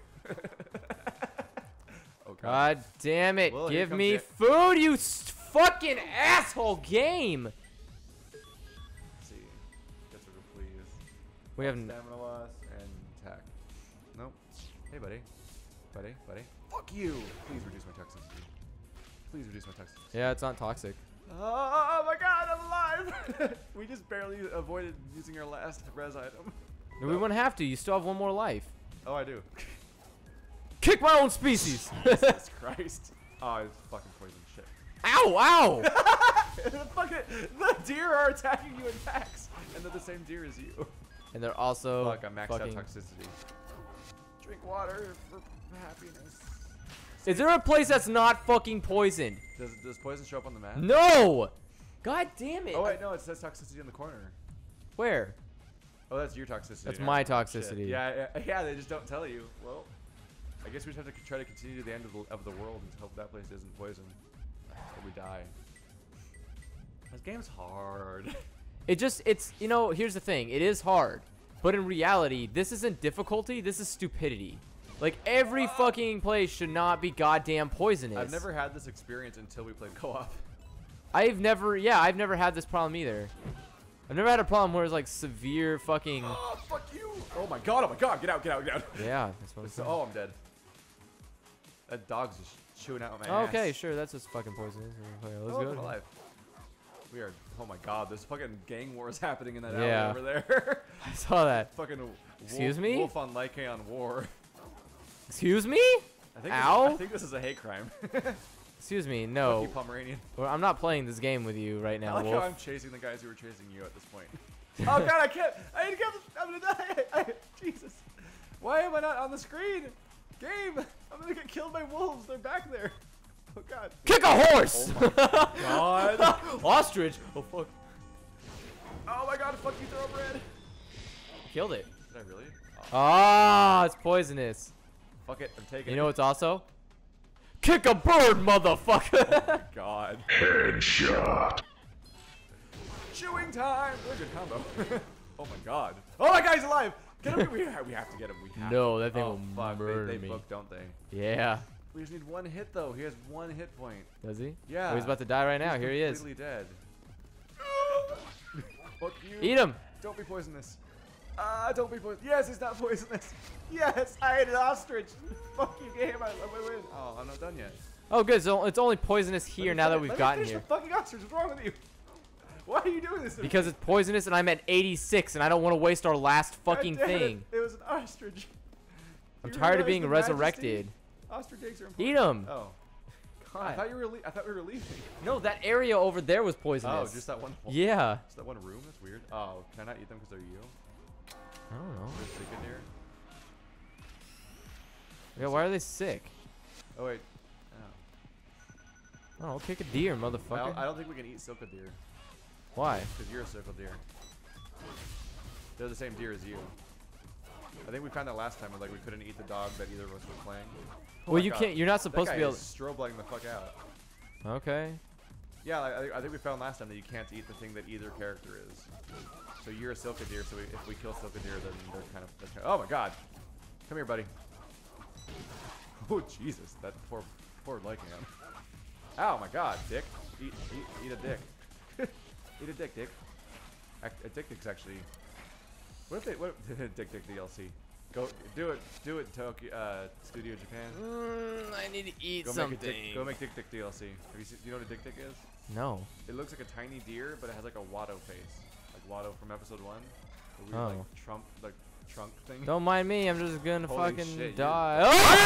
Oh, God. God damn it. Well, here Give comes me it. food, you s- fucking asshole game. Let's see. Get sort of please. We have n- Stamina loss and attack. Nope. Hey, buddy. Buddy, buddy. Fuck you! Please reduce my toxicity. Please reduce my toxicity. Yeah, it's not toxic. Oh my god, I'm alive! We just barely avoided using our last res item. No, we wouldn't have to. You still have one more life. Oh, I do. Kick my own species. Jesus Christ. Oh, it's fucking poison shit. Ow, ow. the, fucking, the deer are attacking you in packs, and they're the same deer as you. And they're also Fuck, I'm maxed fucking... out toxicity. Drink water for happiness. Is there a place that's not fucking poisoned? Does, does poison show up on the map? No. God damn it. Oh, wait, no, it says toxicity in the corner. Where? Oh, that's your toxicity. That's Never my mind. toxicity. Shit. Yeah, yeah, yeah, they just don't tell you. Well, I guess we just have to try to continue to the end of the, of the world and hope that place isn't poisoned. Or we die. This game's hard. It just, it's, you know, here's the thing. It is hard. But in reality, this isn't difficulty. This is stupidity. Like, every fucking place should not be goddamn poisonous. I've never had this experience until we played co-op. I've never, yeah, I've never had this problem either. I've never had a problem where it's like severe fucking. Oh, fuck you! Oh my god, oh my god, get out, get out, get out. Yeah, that's what I'm saying. Oh, I'm dead. That dog's just chewing out my ass. Okay, sure. That's just fucking poisonous. Okay, let's Oh, go. I'm alive. We are. Oh my god, there's fucking gang wars happening in that Yeah. alley over there. I saw that. Fucking. Wolf, Excuse me? Wolf on Lycaon war. Excuse me? I think Ow? This, I think this is a hate crime. Excuse me. Fuck No. you, Pomeranian. Well, I'm not playing this game with you right I now, like Wolf. how I'm chasing the guys who were chasing you at this point. Oh god, I can't. I need to get. I'm gonna die. I, Jesus. Why am I not on the screen? Game. I'm gonna get killed by wolves. They're back there. Oh god. Kick a horse! Oh my god. Ostrich. Oh fuck. Oh my god. Fuck you, thoroughbred. Killed it. Did I really? Oh, Ah, it's poisonous. fuck it. I'm taking You it. know what's also? Kick a bird, motherfucker. Oh my god. Headshot. Chewing time. What a good combo. Oh my god. Oh my god, he's alive. Get him. We have, we have to get him. We have No, to. that thing oh, will fuck. murder they, they me. book, don't they? Yeah. We just need one hit though. He has one hit point. Does he? Yeah. Oh, he's about to die right now. He's Here he is. completely dead. Fuck you. Eat him. Don't be poisonous. Ah, uh, don't be poisonous. Yes, he's not poisonous. Yes, I ate an ostrich. Fuck you, game. I, I win. Oh, I'm not done yet. Oh, good. So it's only poisonous Let here me now that fin- we've let me gotten finish here. The fucking ostrich. What's wrong with you? Why are you doing this? to me? Because it's poisonous and I'm at eighty-six and I don't want to waste our last God fucking damn it. thing. It was an ostrich. I'm You tired of realize being the majesty? resurrected. Ostrich eggs are important. Eat them. Oh. I thought you were. Le- I thought we were leaving. No, that area over there was poisonous. Oh, just that one. Hole. Yeah. Just that one room. That's weird. Oh, can I not eat them because they're you? I don't know. They're sick in here. Yeah, why are they sick? Oh wait. Oh. Oh, kick a deer, I motherfucker. don't, I don't think we can eat Sika deer Why? because you're a Sika deer. They're the same deer as you. I think we found that last time. Like we couldn't eat the dog that either of us were playing. Oh Well, my you God. can't. You're not That supposed guy to be able. is strobling the fuck out. Okay. Yeah, I, I- I think we found last time that you can't eat the thing that either character is. So you're a Sika deer. So we, if we kill Sika deer, then they're kind of. They're kind of oh my God! Come here, buddy. Oh Jesus! That poor, poor Lycaon. Oh my God, Dick! Eat, eat, eat a dick. Eat a dick, Dick. Ac- A dick dick's actually. What if they? What? If, dick dick D L C. Go do it. Do it in Tokyo, uh, Studio Japan. Mm, I need to eat Go something. make a dick. Go make dick dick D L C. Have you seen? Do you know what a dick dick is? No. It looks like a tiny deer, but it has like a Watto face, like Watto from episode one. The weird, Oh. like Trump, like trunk thing. Don't mind me. I'm just gonna Holy fucking shit, you- die.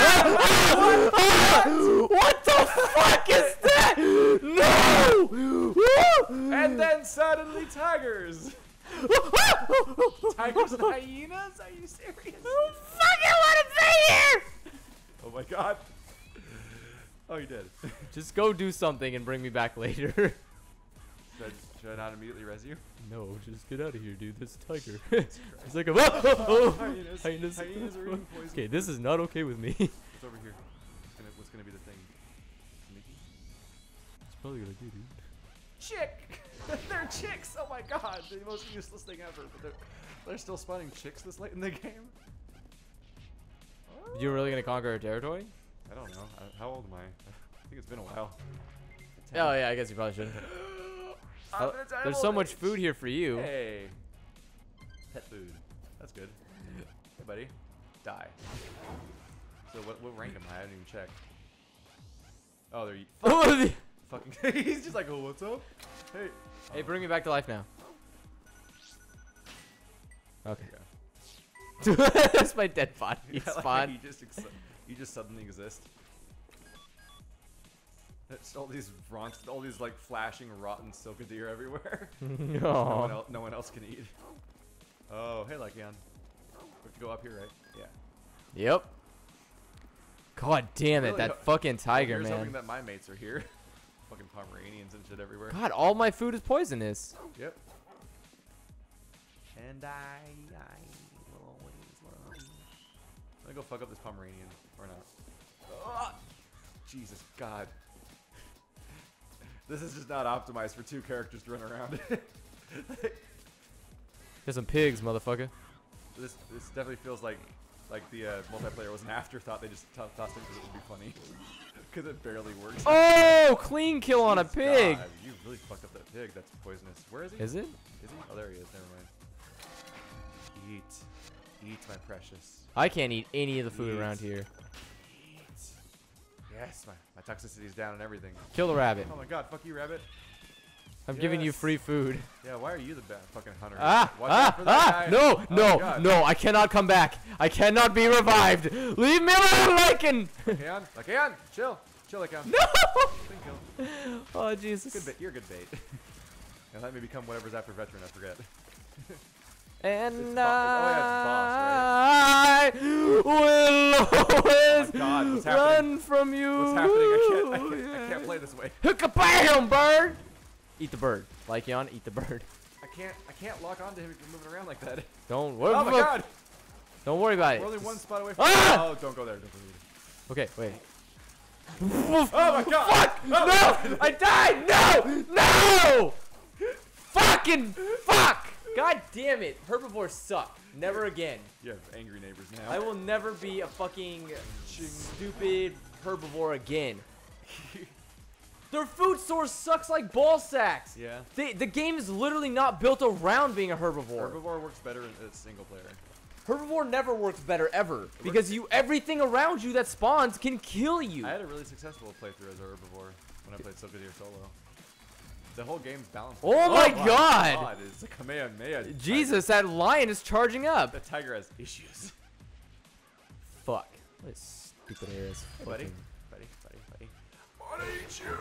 Oh! What the fuck is that? No! And then suddenly tigers. Tigers and hyenas? Are you serious? fucking want to be here! Oh my God. Oh, you did. Just go do something and bring me back later. Should I, should I not immediately res you? No, just get out of here, dude. This tiger. It's like a. Oh, oh, oh. Hyenas. Hyenas. Hyenas are eating poison. Okay, this is not okay with me. It's What's over here? What's gonna, what's gonna be the thing? Sneaky? probably gonna do, dude. Chick! They're chicks! Oh my God! The most useless thing ever. But they're, they're still spawning chicks this late in the game? You're really gonna conquer our territory? I don't know. I, how old am I? I think it's been a while. Oh yeah, I guess you probably shouldn't. I'm Oh, gonna die there's of so old much age. food here for you. Hey. Pet food. That's good. Hey, buddy. Die. So what, what rank am I? I didn't even check. Oh, they're Oh, the- fucking. He's just like, oh, what's up? Hey. Hey, bring me back to life now. Okay. Yeah. That's my dead body. Yeah, like, Spawn. you just ex- you just suddenly exist. It's all these ront, all these like flashing rotten Sika deer everywhere. no, one No. el- no one else can eat. Oh, hey, Lycaon. We have to go up here, right? Yeah. Yep. God damn it, Really that ho- fucking tiger, Here's hoping man. that my mates are here. Fucking Pomeranians and shit everywhere. God, all my food is poisonous. Yep. And I, I will always love you. I'm gonna go fuck up this Pomeranian, or not. Ugh. Jesus, God. This is just not optimized for two characters to run around. There's some pigs, motherfucker. this this definitely feels like like the uh, multiplayer was an afterthought. They just t- tossed it because it would be funny. Because it barely works. Oh, clean kill on a Jesus pig. God, you really fucked up that pig. That's poisonous. Where is he? Is it? Is he? Oh, there he is. Never mind. Eat. Eat, my precious. I can't eat any of the food Eat. around here. Eat. Yes, my, my toxicity is down and everything. Kill the rabbit. Oh my god, fuck you, rabbit. I'm giving you Yes. free food. Yeah, why are you the bad fucking hunter? Ah, Watch ah, out for that ah, guy. no, Oh my no, God. no, I cannot come back. I cannot be revived. Leave me alone, Lycan. Lycan, Lycan, chill. Chill, Lycan. No. Clean kill. Oh, Jesus. Good bait. You're a good bait. And let me become whatever's after veteran, I forget. And It's bo- I will always Oh my God, what's run happening? from you. What's happening? I can't, I can't, I can't play this way. Hook-a-bam, bird. Eat the bird. Lycan, eat the bird. I can't, I can't lock onto him if you're moving around like that. Don't worry. Oh my god! Don't worry about We're it. only one Just- spot away from Ah! Oh, don't go there. Don't go there. Okay, wait. Oh my god! Fuck! Oh, No! I died! No! No! Fucking fuck! God damn it. Herbivores suck. Never again. You have angry neighbors now. I will never be a fucking stupid herbivore again. Their food source sucks like ball sacks. Yeah. They, the game is literally not built around being a herbivore. Herbivore works better in a single player. Herbivore never works better ever because you everything around you that spawns can kill you. I had a really successful playthrough as a herbivore when I played Sika solo. The whole game's balanced. Oh my God. God, it's a Kamehameha. Jesus, that lion is charging up. The tiger has issues. Fuck. What a stupid ass. Hey, buddy. fucking- Buddy, buddy, buddy. I wanna eat you.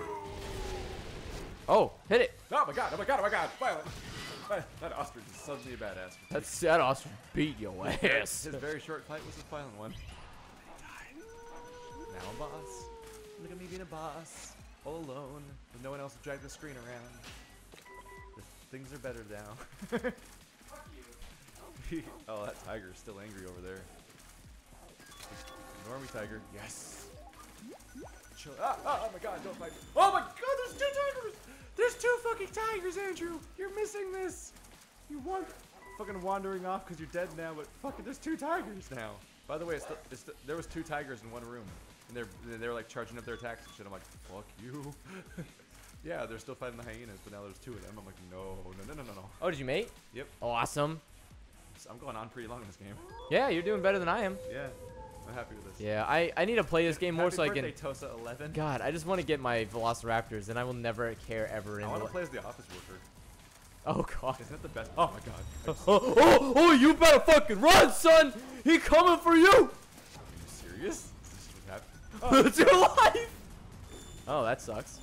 Oh, hit it. Oh my god, oh my god, oh my god. Violent. Vi- That ostrich is suddenly a badass. That's that ostrich beat your ass. His very short fight was a violent one. He died. Now a boss. Look at me being a boss. All alone. With no one else to drag the screen around. The things are better now. Fuck you. Oh, that tiger is still angry over there. Ignore me, tiger. Yes. Chill. Ah, ah, oh my god, don't fight me. Oh my god, there's two tigers! There's two fucking tigers, Andrew! You're missing this! You want fucking wandering off because you're dead now, but fucking there's two tigers now. By the way, it's the, it's the, there was two tigers in one room. And they're, they're like charging up their attacks and shit. I'm like, fuck you. Yeah, they're still fighting the hyenas, but now there's two of them. I'm like, no, no, no, no, no, no. Oh, did you mate? Yep. Awesome. I'm going on pretty long in this game. Yeah, you're doing better than I am. Yeah, I'm happy with this. Yeah, I, I need to play this game more Happy so I birthday, can... Tosa eleven. God, I just want to get my Velociraptors and I will never care ever in I want the... to play as the office worker. Oh, God. Isn't that the best? Oh my god. Oh, oh, oh, you better fucking run, son! He coming for you! Are you serious? Is this what happened? It's your life! Oh, that sucks.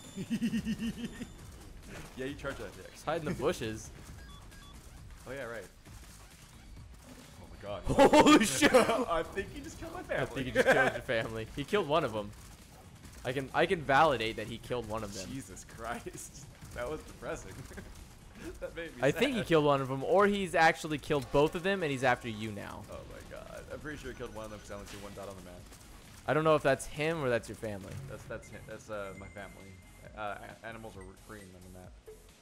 Yeah, you charge that dick. Just hide in the bushes. Oh yeah, right. Oh my god. Holy shit! I think he just killed my family. I think he just killed your family. He killed one of them. I can I can validate that he killed one of them. Jesus Christ. That was depressing. That made me I sad. think he killed one of them, or he's actually killed both of them, and he's after you now. Oh my god. I'm pretty sure he killed one of them because I only see one dot on the map. I don't know if that's him or that's your family. That's that's hi- that's uh my family. Uh, a- animals are green on the map.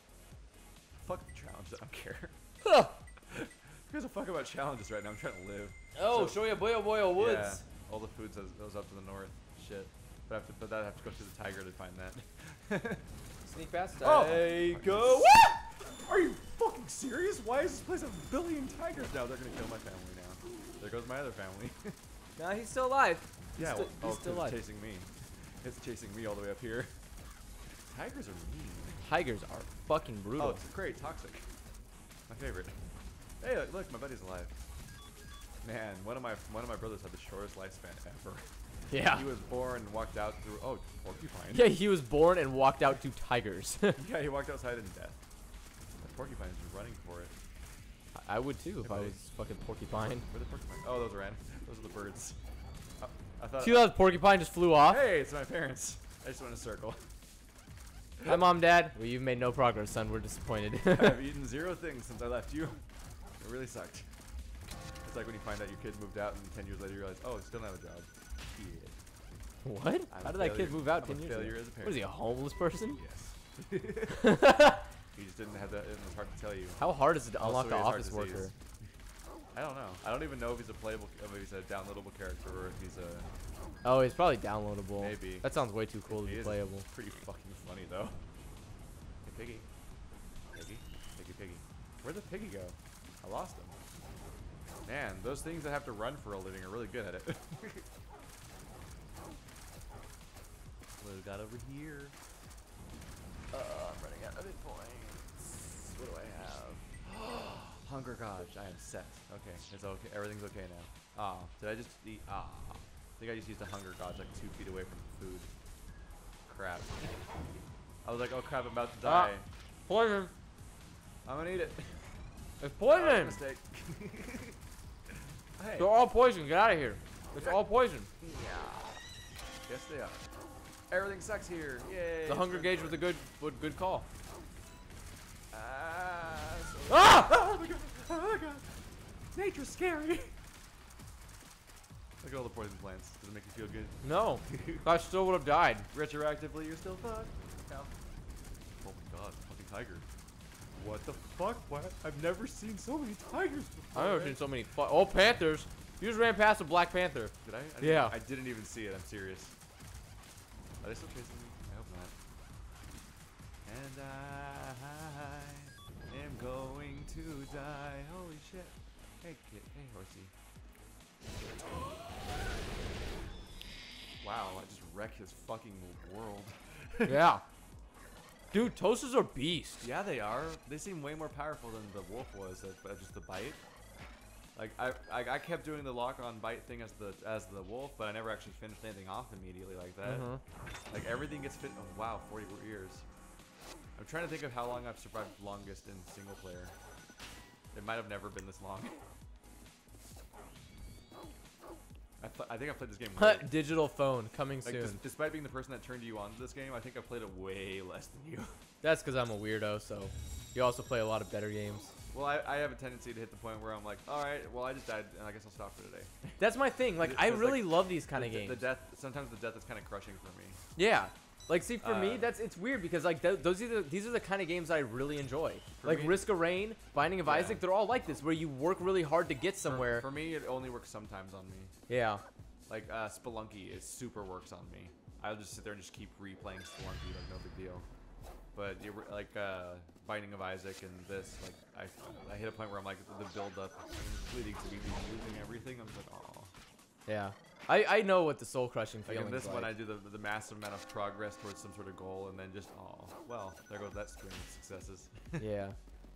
Fuck the challenge. I don't care. Who gives a fuck about challenges right now? I'm trying to live. Oh, So- Shoya Boyo Boyo Woods. Yeah, all the food says goes up to the north. Shit. But I have to, but I have to go to the tiger to find that. Sneak past. Oh, Hey, go. go. What? Are you fucking serious? Why is this place a billion tigers now? They're gonna kill my family now. There goes my other family. Nah, he's still alive. He's yeah, still, well, he's oh, still 'cause alive. it's chasing me. It's chasing me all the way up here. Tigers are mean. Tigers are fucking brutal. Oh, it's great, toxic. My favorite. Hey, look, look, my buddy's alive. Man, one of my one of my brothers had the shortest lifespan ever. yeah. He was born and walked out through. Oh, porcupine. Yeah, he was born and walked out to tigers. Yeah, he walked outside in death. The porcupine is running for it. I would too if I buddy. was fucking porcupine. Where the porcupine? Oh, those ran. Those are the birds. Oh, I thought. See how that porcupine just flew off? Hey, it's my parents. I just went in a circle. Hi, Mom, Dad. Well, you've made no progress, son. We're disappointed. I've eaten zero things since I left you. It really sucked. It's like when you find out your kid moved out and ten years later you realize, oh, he still don't have a job. Yeah. What? I'm How a did that kid failure. move out I'm ten a years failure ago? as a What is he, a homeless person? Yes. He just didn't have that. It was hard to tell you. How hard is it to Also, unlock he the has heart office disease. worker? I don't know. I don't even know if he's a playable, if he's a downloadable character or if he's a. Oh, it's probably downloadable. Maybe. That sounds way too cool to He be is playable. Pretty fucking funny though. Hey, piggy. Piggy. Piggy. Piggy. Where'd the piggy go? I lost him. Man, those things that have to run for a living are really good at it. got over here? Uh, I'm running out of hit points. What do I have? Hunger Gauge. I am set. Okay, it's okay. Everything's okay now. Ah, did I just eat? Ah, I think I just used a Hunger Gauge like two feet away from food. Crap. I was like, oh crap, I'm about to die. Ah, poison. I'm gonna eat it. It's Oh, poison. mistake. Hey. They're all poison. Get out of here. It's all poison. Yeah. Yes, they are. Everything sucks here. Yay. The Hunger Gauge was a good, good, good call. Ah. So Ah! oh my god. Oh my god. Nature's scary. Look at all the poison plants. Does it make you feel good? No, I still would have died. Retroactively, you're still fucked. No. Oh my god, fucking tiger. What the fuck? What? I've never seen so many tigers before. I've never seen so many. Fu oh, panthers. You just ran past a black panther. Did I? I didn't- Yeah. I didn't even see it. I'm serious. Are they still chasing me? I hope not. And I am going to die. Holy shit. Hey, kid. Hey, horsey. Wow, I just wrecked his fucking world. Yeah. Dude, Tosas are beasts. Yeah, they are. They seem way more powerful than the wolf was at, at just the bite. Like I, I, I kept doing the lock on bite thing as the as the wolf, but I never actually finished anything off immediately like that. Mhm. Like everything gets fit. Oh wow, forty years. I'm trying to think of how long I've survived longest in single player. It might have never been this long. I, pl I think I played this game. Way, Digital phone coming like, soon. des despite being the person that turned you on to this game, I think I played it way less than you. That's because I'm a weirdo, so you also play a lot of better games. Well, I, I have a tendency to hit the point where I'm like, all right, well, I just died, and I guess I'll stop for today. That's my thing. Like, It's I like really love these kind the, of games. The death, sometimes the death is kind of crushing for me. Yeah. Like, see, for me, Uh, that's it's weird because like th those are the, these are the kind of games I really enjoy. For Like me- Risk of Rain, Binding of Yeah. Isaac, they're all like this, where you work really hard to get For- somewhere. For, me, it only works sometimes on me. Yeah. Like uh, Spelunky, it super works on me. I'll just sit there and just keep replaying Spelunky, like no big deal. But you like uh, Binding of Isaac and this, like I, I hit a point where I'm like the build up is leading to me losing everything. I'm just like, oh. Yeah. I I know what the soul crushing Like feeling in this is one, I like. do the the massive amount of progress towards some sort of goal, and then just oh well, there goes that string of successes. Yeah.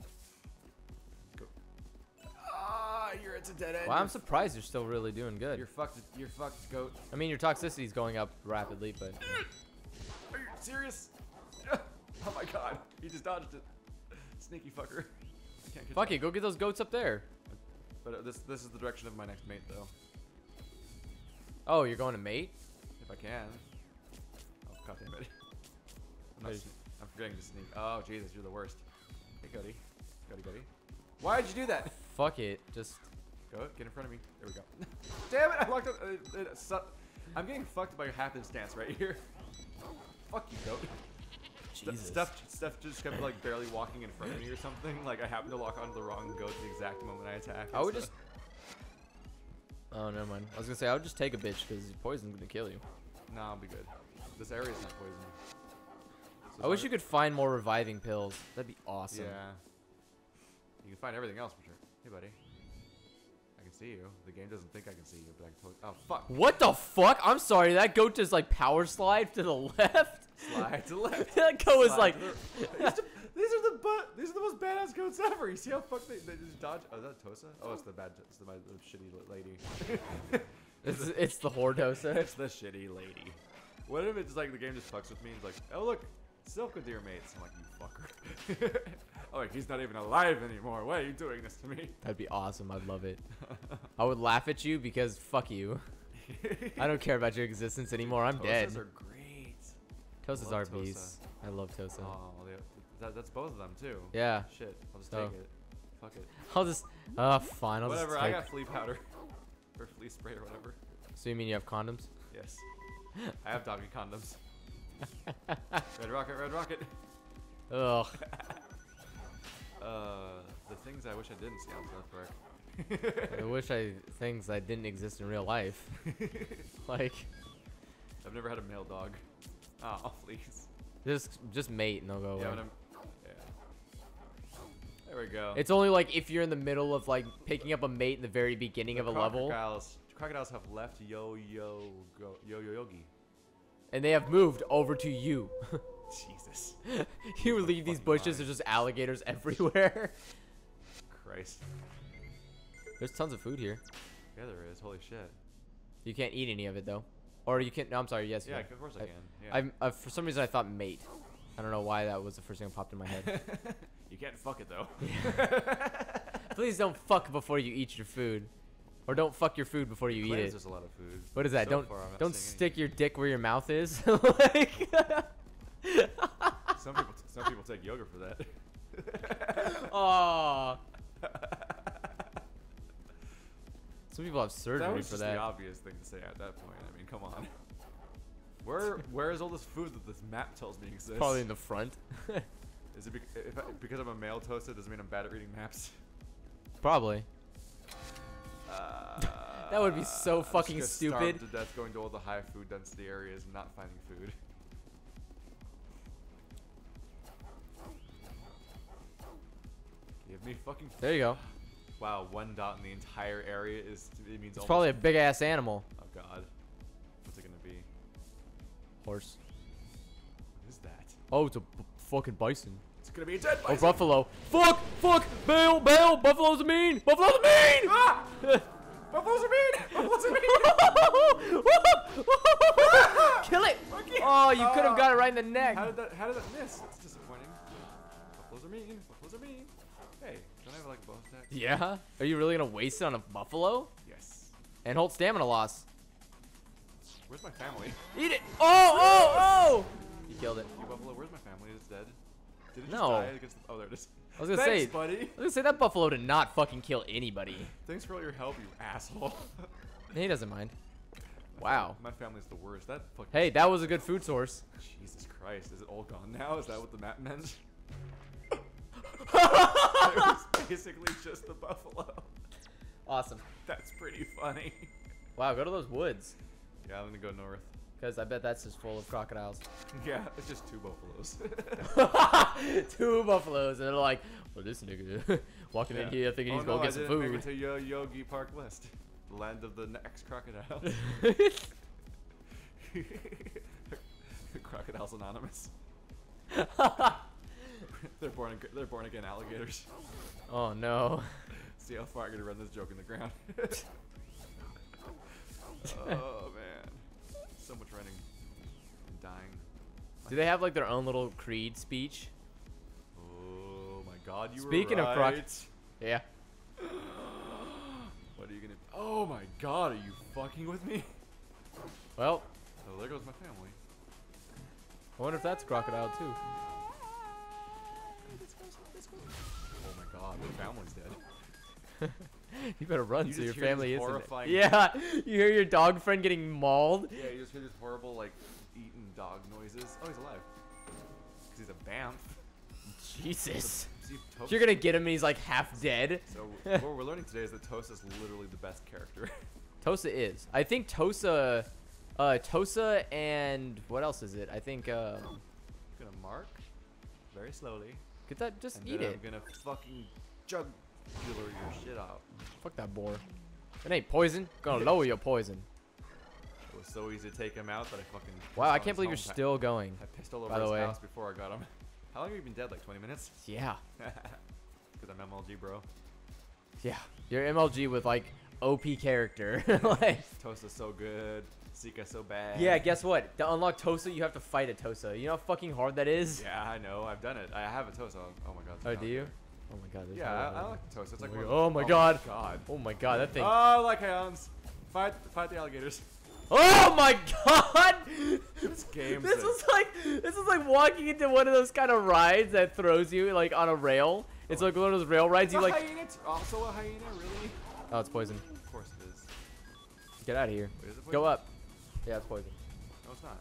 Ah, you're it's a dead end. Well, I'm surprised you're still really doing good. You're fucked. You're fucked, goat. I mean, your toxicity is going up rapidly, but Are you serious? Oh my god, he just dodged it. Sneaky fucker. I can't catch fuck up. it, go get those goats up there. But uh, this this is the direction of my next mate, though. Oh, you're going to mate? If I can. Oh god damn it. I'm, not Wait. sne- I'm forgetting to sneak. Oh Jesus, you're the worst. Hey, Goaty. Goaty, Goaty. Why'd you do that? Fuck it, just Go, get in front of me. There we go. Damn it! I locked up. Uh, uh, su- I'm getting fucked by happenstance right here. Fuck you, goat. St- Jesus. Stuff, Steph just kept like barely walking in front of me or something. Like I happened to lock onto the wrong goat at the exact moment I attack. I would just. Oh, never mind. I was gonna say I would just take a bitch because poison's gonna kill you. Nah, I'll be good. This area is not poison. So I wish you could find more reviving pills. That'd be awesome. Yeah. You can find everything else for sure. Hey, buddy. I can see you. The game doesn't think I can see you, but I can totally. Oh fuck! What the fuck? I'm sorry. That goat just like power slide to the left. Slide to the left. That goat was Slide like. to the- these, are, these are the but these are the most badass goats ever. You see how fuck they, they just dodge? Oh, is that Tosa? Oh, it's the bad, it's the, my, the shitty li- lady. It's, it's the Hordosa. It's the shitty lady. What if it's like the game just fucks with me? It's like, oh look, Silk with your mates. I'm like, you fucker. Oh, wait, he's not even alive anymore. Why are you doing this to me? That'd be awesome. I'd love it. I would laugh at you because fuck you. I don't care about your existence anymore. I'm dead. Tosas are great. Tosas love are Tosa. beasts. I love Tosa. Oh, they, that, that's both of them too. Yeah. Shit, I'll just So. take it. Fuck it. I'll just. Uh, fine. I'll Whatever. just I take. got flea powder or flea spray or whatever. So you mean you have condoms? Yes. I have doggy condoms. Red rocket, red rocket. Ugh. Uh, the things I wish I didn't see on South Park. I wish I things that didn't exist in real life. Like, I've never had a male dog. Oh, please. just just mate and they'll go away. Yeah, but I'm, yeah. There we go. It's only like if you're in the middle of like picking up a mate in the very beginning The of a level. Crocodiles, crocodiles have left yo yo go yo yo yogi. and they have moved over to you. Jesus. You leave these bushes, there's just alligators everywhere. Christ. There's tons of food here. Yeah, there is. Holy shit. You can't eat any of it though, or you can't. No, I'm sorry. Yes. Yeah, you of course I, I can. Yeah. I'm uh, for some reason I thought mate. I don't know why that was the first thing that popped in my head. You can't fuck it though. Please don't fuck before you eat your food, or don't fuck your food before you eat it. There's a lot of food. What is that? So don't far, I'm not don't seeing stick your dick where your mouth is. Like, any. Some people, some people take yoga for that. oh. Some people have surgery That was for just that. the obvious thing to say at that point. I mean, come on. Where where is all this food that this map tells me exists? Probably in the front. Is it bec if I, because I'm a male Tosa, does it mean I'm bad at reading maps? Probably. Uh, That would be so I'm just fucking gonna stupid. starve to death going to all the high food density areas and not finding food. Give me fucking. There you go. Wow, one dot in the entire area is it means It's almost. probably a big ass animal. Oh god, what's it gonna be? Horse. What is that? Oh, it's a b fucking bison. It's gonna be a dead Oh, bison. buffalo. Fuck! Fuck! Bail! Bail! Buffaloes are mean! Buffaloes are mean! Ah! Buffaloes are mean! Buffaloes are mean! Kill it! Fucking- Oh, you could have Oh. got it right in the neck. How did that? How did that miss? It's disappointing. Buffaloes are mean. Buffaloes are mean. Hey, don't I have like a bonus attack? Yeah? Are you really gonna waste it on a buffalo? Yes. And hold stamina loss. Where's my family? Eat it! Oh! Oh! Oh! You killed it. You buffalo, where's my family? It's dead. Did it just No. die against the, oh, there it is. I was gonna Thanks, say, buddy. I was gonna say that buffalo did not fucking kill anybody. Thanks for all your help, you asshole. He doesn't mind. My Wow. fam- My family's the worst. That fucking. Hey, that was a good food source. Jesus Christ, is it all gone now? Is that what the map meant? It was basically just the buffalo. Awesome. That's pretty funny. Wow, go to those woods. Yeah, I'm gonna go north. Because I bet that's just full of crocodiles. Yeah, it's just two buffaloes. Two buffaloes, and they're like, well, this nigga walking in Yeah. here thinking Oh he's no, gonna I get some didn't make food. it to Yo Yogi Park West, the land of the next crocodiles. Crocodiles Anonymous. they're born. ag- They're born again alligators. Oh no. See how far I'm gonna run this joke in the ground. Oh man, so much running and dying. Do they have like their own little creed speech? Oh my God, you Speaking were of right. croc- Yeah. What are you gonna? Oh my God, are you fucking with me? Well, Oh, there goes my family. I wonder if that's a crocodile too. Oh my God, my family's dead. You better run You so just your hear family these isn't. horrifying- Yeah, you hear your dog friend getting mauled. Yeah, you just hear these horrible like eating dog noises. Oh, he's alive. Cause he's a bamf. Jesus. See, Tos- You're gonna get him and he's like half dead. So what we're learning today is that Tosa's literally the best character. Tosa is. I think Tosa, uh, Tosa and what else is it? I think, uh, I'm gonna mark very slowly. get that, just And eat then it. I'm gonna fucking jugular your shit out. Fuck that boar. It ain't poison. Gonna lower your poison. It was so easy to take him out that I fucking. Wow, pissed I on can't his believe you're home pa- still going. I pissed all over by the his way. house before I got him. How long have you been dead? Like twenty minutes? Yeah. Because I'm M L G, bro. Yeah. You're M L G with like O P character. Like, Tosa's so good. Sika so bad. yeah, guess what? To unlock Tosa, you have to fight a Tosa. You know how fucking hard that is? Yeah, I know. I've done it. I have a Tosa. Oh my God. Oh, do you? Oh my god. there's Yeah, no I, way. I like Tosa. It's like Oh one my of god. the- Oh my god. God. Oh my god, that thing. Oh, I like hounds. Fight, fight the alligators. Oh my god! This game's This a- was like this is like walking into one of those kind of rides that throws you like on a rail. It's like one of those rail rides. You a like. hyena t- also a hyena, really? Oh, it's poison. Of course it is. Get out of here. Wait, is it Go poison? up. Yeah, it's poison. No, it's not.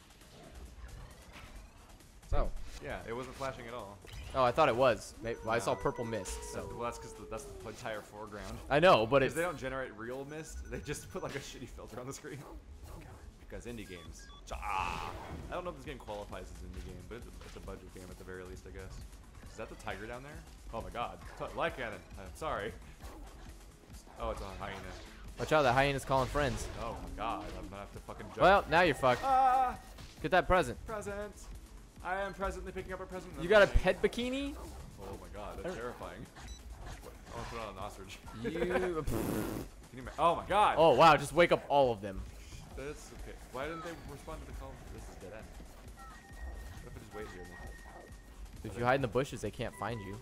Oh. Yeah, it wasn't flashing at all. Oh, I thought it was. Maybe, well, I saw No. purple mist. That's, So well, that's because the, that's the entire foreground. I know, but Because it's. they don't generate real mist. They just put like a shitty filter on the screen. Because indie games. Ah! I don't know if this game qualifies as indie game, but it's a, it's a budget game at the very least, I guess. Is that the tiger down there? Oh my god. Light cannon. I'm sorry. Oh, it's a hyena. Watch out, that hyena's calling friends. Oh my god. I'm gonna have to fucking jump. Well, now you're fucked. Ah! Get that present. Present. I am presently picking up a present. You got a pet bikini? Oh my god, that's terrifying. I want to put on an ostrich. You. Can you ma- oh my god. Oh wow! Just wake up all of them. That's okay. Why didn't they respond to the call? This is dead end. What if I just wait here? Then? If you hide in the bushes, they can't find you.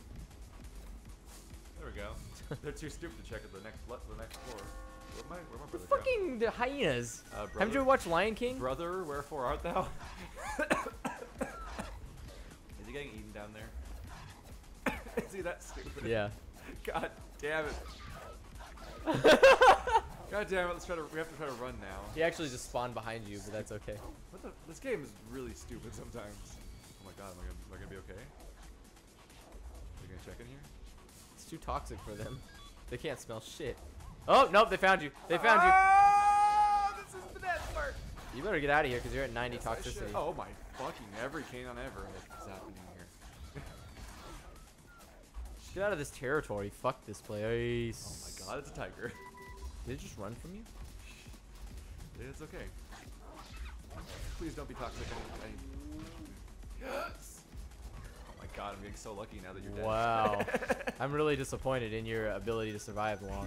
There we go. They're too stupid to check at the next le the next floor. Where my where my The brother fucking the hyenas. Uh, Haven't you ever watched Lion King? Brother, wherefore art thou? Is he getting eaten down there? Is he that stupid? Yeah. God damn it. God damn it, let's try to we have to try to run now. He actually just spawned behind you, but that's okay. What the this game is really stupid sometimes. Oh my god, am I gonna, am I gonna be okay? Are you gonna check in here? It's too toxic for them. They can't smell shit. Oh, nope, they found you. They found Ah, this is the best part. you. You better get out of here because you're at ninety Yes, I should. toxicity. Oh my fucking every canine ever is happening here. Get out of this territory. Fuck this place. Oh my god, it's a tiger. Did it just run from you? It's okay. Please don't be toxic. I, I, yes! Oh my god, I'm getting so lucky now that you're dead. Wow. I'm really disappointed in your ability to survive long.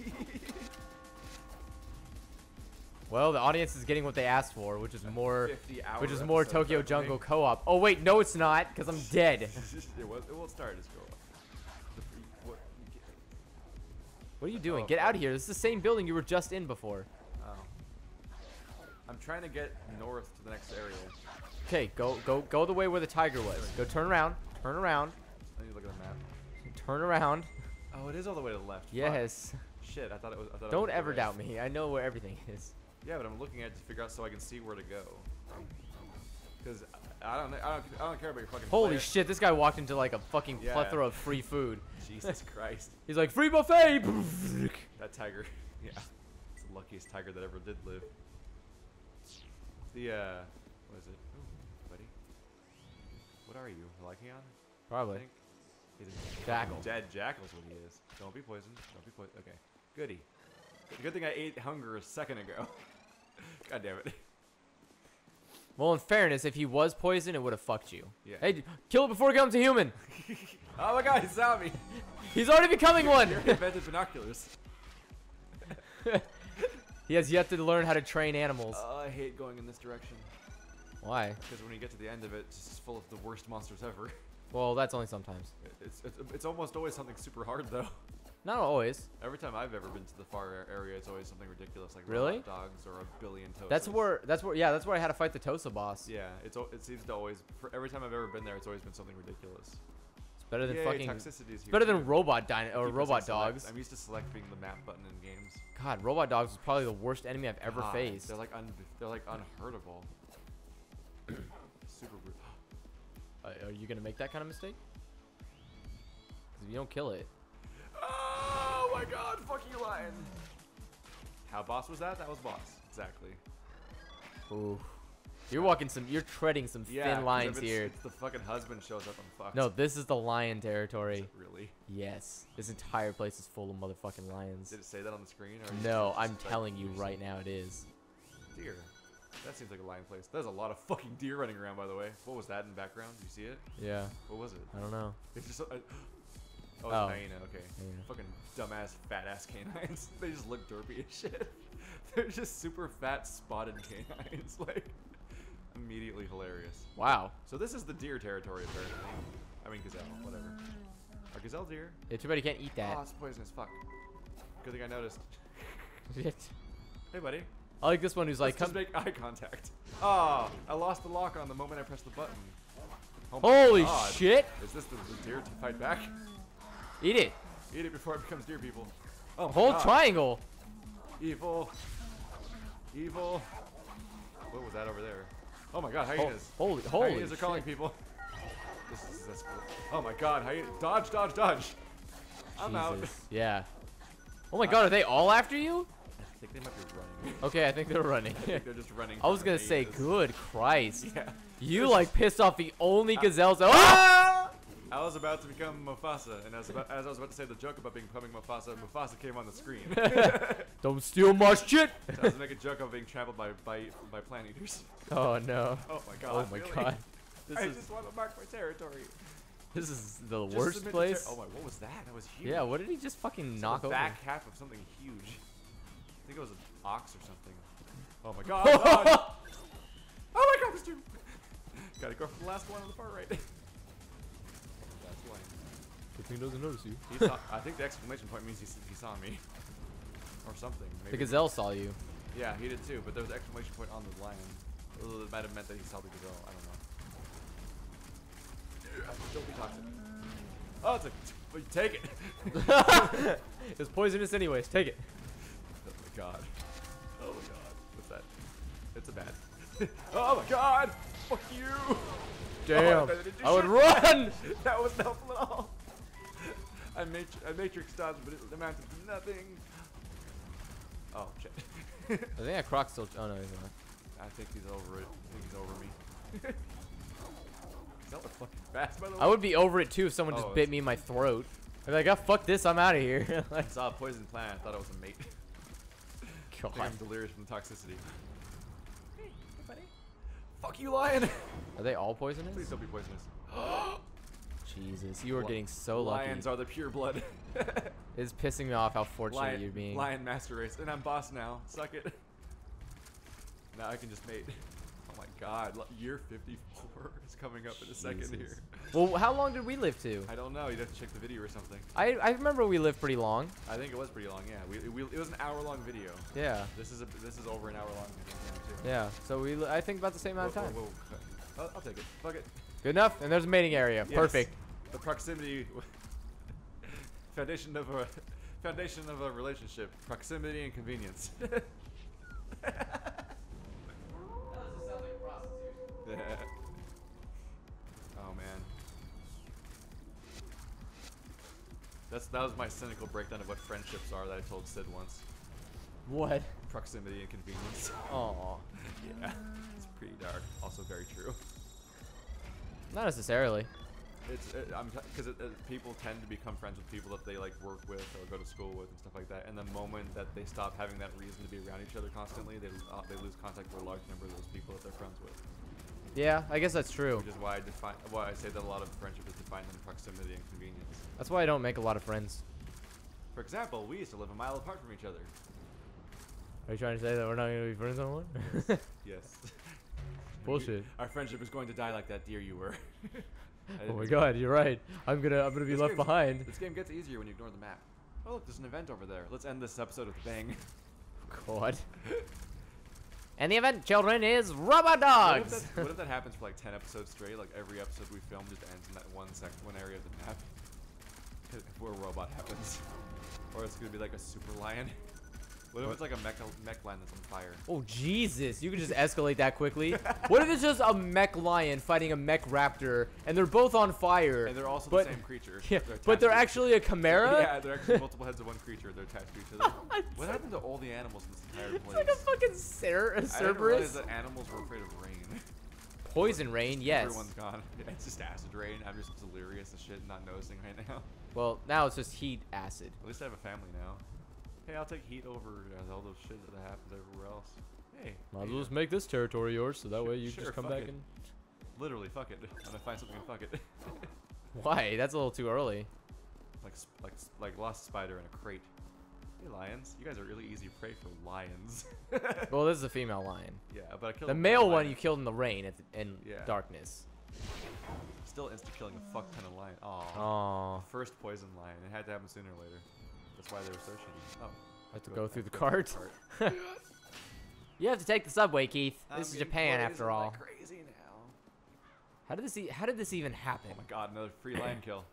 Well, the audience is getting what they asked for, which is more, which is more Tokyo Jungle co-op. Oh wait, no, it's not, because I'm dead. it, won't, it won't start as co-op. What, What are you doing? Oh, Get out oh. of here. This is the same building you were just in before. oh. I'm trying to get north to the next area. Okay, go, go, go the way where the tiger was. Go turn around. Turn around. I need to look at the map. Turn around. Oh, it is all the way to the left. Fuck. Yes. Shit, I thought it was. I thought it Don't was the ever right. doubt me. I know where everything is. Yeah, but I'm looking at it to figure out so I can see where to go. Because I don't, I don't, I don't care about your fucking. Holy player. shit! This guy walked into like a fucking Yeah. plethora of free food. Jesus Christ. He's like, free buffet. That tiger. Yeah. It's the luckiest tiger that ever did live. The uh, what is it? Ooh, buddy. What are you? A Lycaon? I Probably. think. It is Jackal. Dead jackal is what he is. Don't be poisoned. Don't be poisoned. Okay. Goody. Good thing I ate hunger a second ago. God damn it. Well, in fairness, if he was poisoned, it would have fucked you. Yeah. Hey, d- kill it before it becomes a human. Oh my god, he saw me. He's already becoming one. He invented binoculars. He has yet to learn how to train animals. Uh, I hate going in this direction. Why? Because when you get to the end of it, it's just full of the worst monsters ever. Well, that's only sometimes. It's, it's, it's almost always something super hard, though. Not always. Every time I've ever been to the far area, it's always something ridiculous, like Really? robot dogs or a billion Tosas. That's where. That's where. Yeah, that's where I had to fight the Tosa boss. Yeah, it's al- it seems to always. For every time I've ever been there, it's always been something ridiculous. It's better than Yay, fucking. toxicity is It's here better too. than robot dino or Keep robot pressing select. dogs. I'm used to select being the map button in games. God, robot dogs was probably the worst enemy I've ever God, faced. They're like un they're like unhurtable. Super brutal. Uh, are you gonna make that kind of mistake? Because if you don't kill it. Oh my god, fuck you, lion. How boss was that? That was boss. Exactly. Ooh. You're walking some. You're treading some Yeah, thin 'cause lines if it's, here. It's the fucking husband shows up, I'm fucked. No, this is the lion territory. Is it really? Yes. This entire place is full of motherfucking lions. Did it say that on the screen? Or No, just- I'm just, like, telling you just- right now it is. Deer. That seems like a lion place. There's a lot of fucking deer running around, by the way. What was that in the background? Did you see it? Yeah. What was it? I don't know. It's just. A, oh, it's Oh. a hyena. Okay. Hyena. Fucking dumbass, fat ass canines. They just look derpy as shit. They're just super fat, spotted canines. Like, immediately hilarious. Wow. So this is the deer territory, apparently. I mean, gazelle. Whatever. A gazelle deer. Yeah, too bad you can't eat that. Oh, it's poisonous. Fuck. Good thing I noticed. Shit. Hey, buddy. I like this one who's like, Let's just come. make eye contact. Oh, I lost the lock on the moment I pressed the button. Oh my Holy God. shit! Is this the, the deer to fight back? Eat it. Eat it before it becomes deer people. Oh my Hold God. triangle. Evil. Evil. What was that over there? Oh my God, Ho- hyenas. holy, holy Hyenas are shit. calling people. This is that's cool. Oh my God, hyena. Dodge, dodge, dodge. I'm out. Jesus. Yeah. Oh my God, are they all after you? I think they might be running. Okay, I think they're running. I think they're just running. I was for gonna say, ages. good Christ. Yeah. You There's like just- pissed off the only gazelles. Oh! Ah! I was about to become Mufasa, and as, about, as I was about to say the joke about becoming Mufasa, Mufasa came on the screen. Don't steal my shit! So I was making a joke of being trampled by by, by plant eaters. Oh no. Oh my god. Oh my really? god. This I is just want to mark my territory. this is the Just worst submit to place. ter- oh my, what was that? That was huge. Yeah, what did he just fucking It's knock the over? back half of something huge. I think it was an ox or something. Oh my god. god. Oh my god, there's two. Gotta go for the last one on the far right. That's why. Good thing he doesn't notice you. He saw, I think the exclamation point means he, s- he saw me. Or something. The Maybe. gazelle saw you. Yeah, he did too, but there was an exclamation point on the lion. It might have meant that he saw the gazelle. I don't know. Don't be toxic. Oh, it's a. Well, take it. It's poisonous anyways. Take it. Oh my god. Oh my god. What's that? It's a bat. Oh my god! Fuck you! Damn. Oh, I didn't do I would shit. run! That wasn't helpful at all. I matri I matrix dodged, but it amounted to nothing. Oh shit. I think that croc's still. Oh no, he's not. I think he's over it. I think he's over me. That was fucking fast, by the way. I would be over it too if someone Oh, just it's- bit me in my throat. I'd be like, oh, fuck this, I'm out of here. I Like, saw a poison plant. I thought it was a mate. I think God. I'm delirious from toxicity. Hey, hey, buddy. Fuck you, lion. Are they all poisonous? Please don't be poisonous. Jesus, you are Li- getting so lucky. Lions are the pure blood. It's pissing me off how fortunate Lion, you're being. lion master race, and I'm boss now. Suck it. Now I can just mate. Oh my god, lo- year fifty-four is coming up in a second Jesus. here. Well, how long did we live to? I don't know. You'd have to check the video or something. I, I remember we lived pretty long. I think it was pretty long. Yeah, we, we it was an hour long video. Yeah. This is a this is over an hour long video too. Yeah. So we, li- I think about the same amount of time. Whoa, whoa, whoa. I'll, I'll take it. Fuck it. Good enough. And there's a mating area. Yes. Perfect. The proximity, foundation of a foundation of a relationship, proximity and convenience. Oh man, that's that was my cynical breakdown of what friendships are that I told Sid once. What? Proximity and convenience. Oh. Yeah, it's pretty dark. Also very true. Not necessarily. It's it, I'm because it, it, people tend to become friends with people that they like work with or go to school with and stuff like that. And the moment that they stop having that reason to be around each other constantly, they uh, they lose contact with a large number of those people that they're friends with. Yeah, I guess that's true. Which is why I define why I say that a lot of friendship is defined in proximity and convenience. That's why I don't make a lot of friends. For example, we used to live a mile apart from each other. Are you trying to say that we're not going to be friends anymore? Yes. Bullshit. Our friendship is going to die like that deer you were. Oh my god, you're right. I'm gonna I'm gonna be This left game's- behind. This game gets easier when you ignore the map. Oh look, there's an event over there. Let's end this episode with a bang. God. And the event, children, is Robot What if, Dogs. that, what if that happens for like ten episodes straight? Like every episode we film just ends in that one sec, one area of the map. Where a robot happens. Or it's gonna be like a super lion. What if it's like a mech, mech lion that's on fire? Oh Jesus! You can just escalate that quickly. What if it's just a mech lion fighting a mech raptor, and they're both on fire? And they're also but, the same creature. Yeah, They're but they're attached actually a to- chimera. Yeah, they're actually multiple heads of one creature. They're attached to each other. What happened to all the animals in this entire It's place? like a fucking cer- a I didn't realize Cerberus. that animals were afraid of rain. Poison rain, yes. Everyone's gone. It's just acid rain. I'm just delirious as shit, not noticing right now. Well, now it's just heat acid. At least I have a family now. Hey, I'll take heat over uh, all those shit that happens everywhere else. Hey. Might as hey, well uh, just make this territory yours, so that Sure- way you sure, just come fuck back it. and. Literally, fuck it. I'm gonna find something and fuck it. Why? That's a little too early. like, sp- like, s- like lost spider in a crate. Hey, lions. You guys are really easy prey for lions. Well, this is a female lion. Yeah, but I killed The a male lion. one you killed in the rain at the, in Yeah. darkness. Still insta-killing a fuck ton of lion. Aw. Oh, First poison lion. It had to happen sooner or later. That's why they were so shitty. Oh. I have to Go- go I through the have to go cart. through the You have to take the subway, Keith. I'm This is getting Japan, poisoned after all. like crazy now. How did this? E how did this even happen? Oh my god, another free lion kill.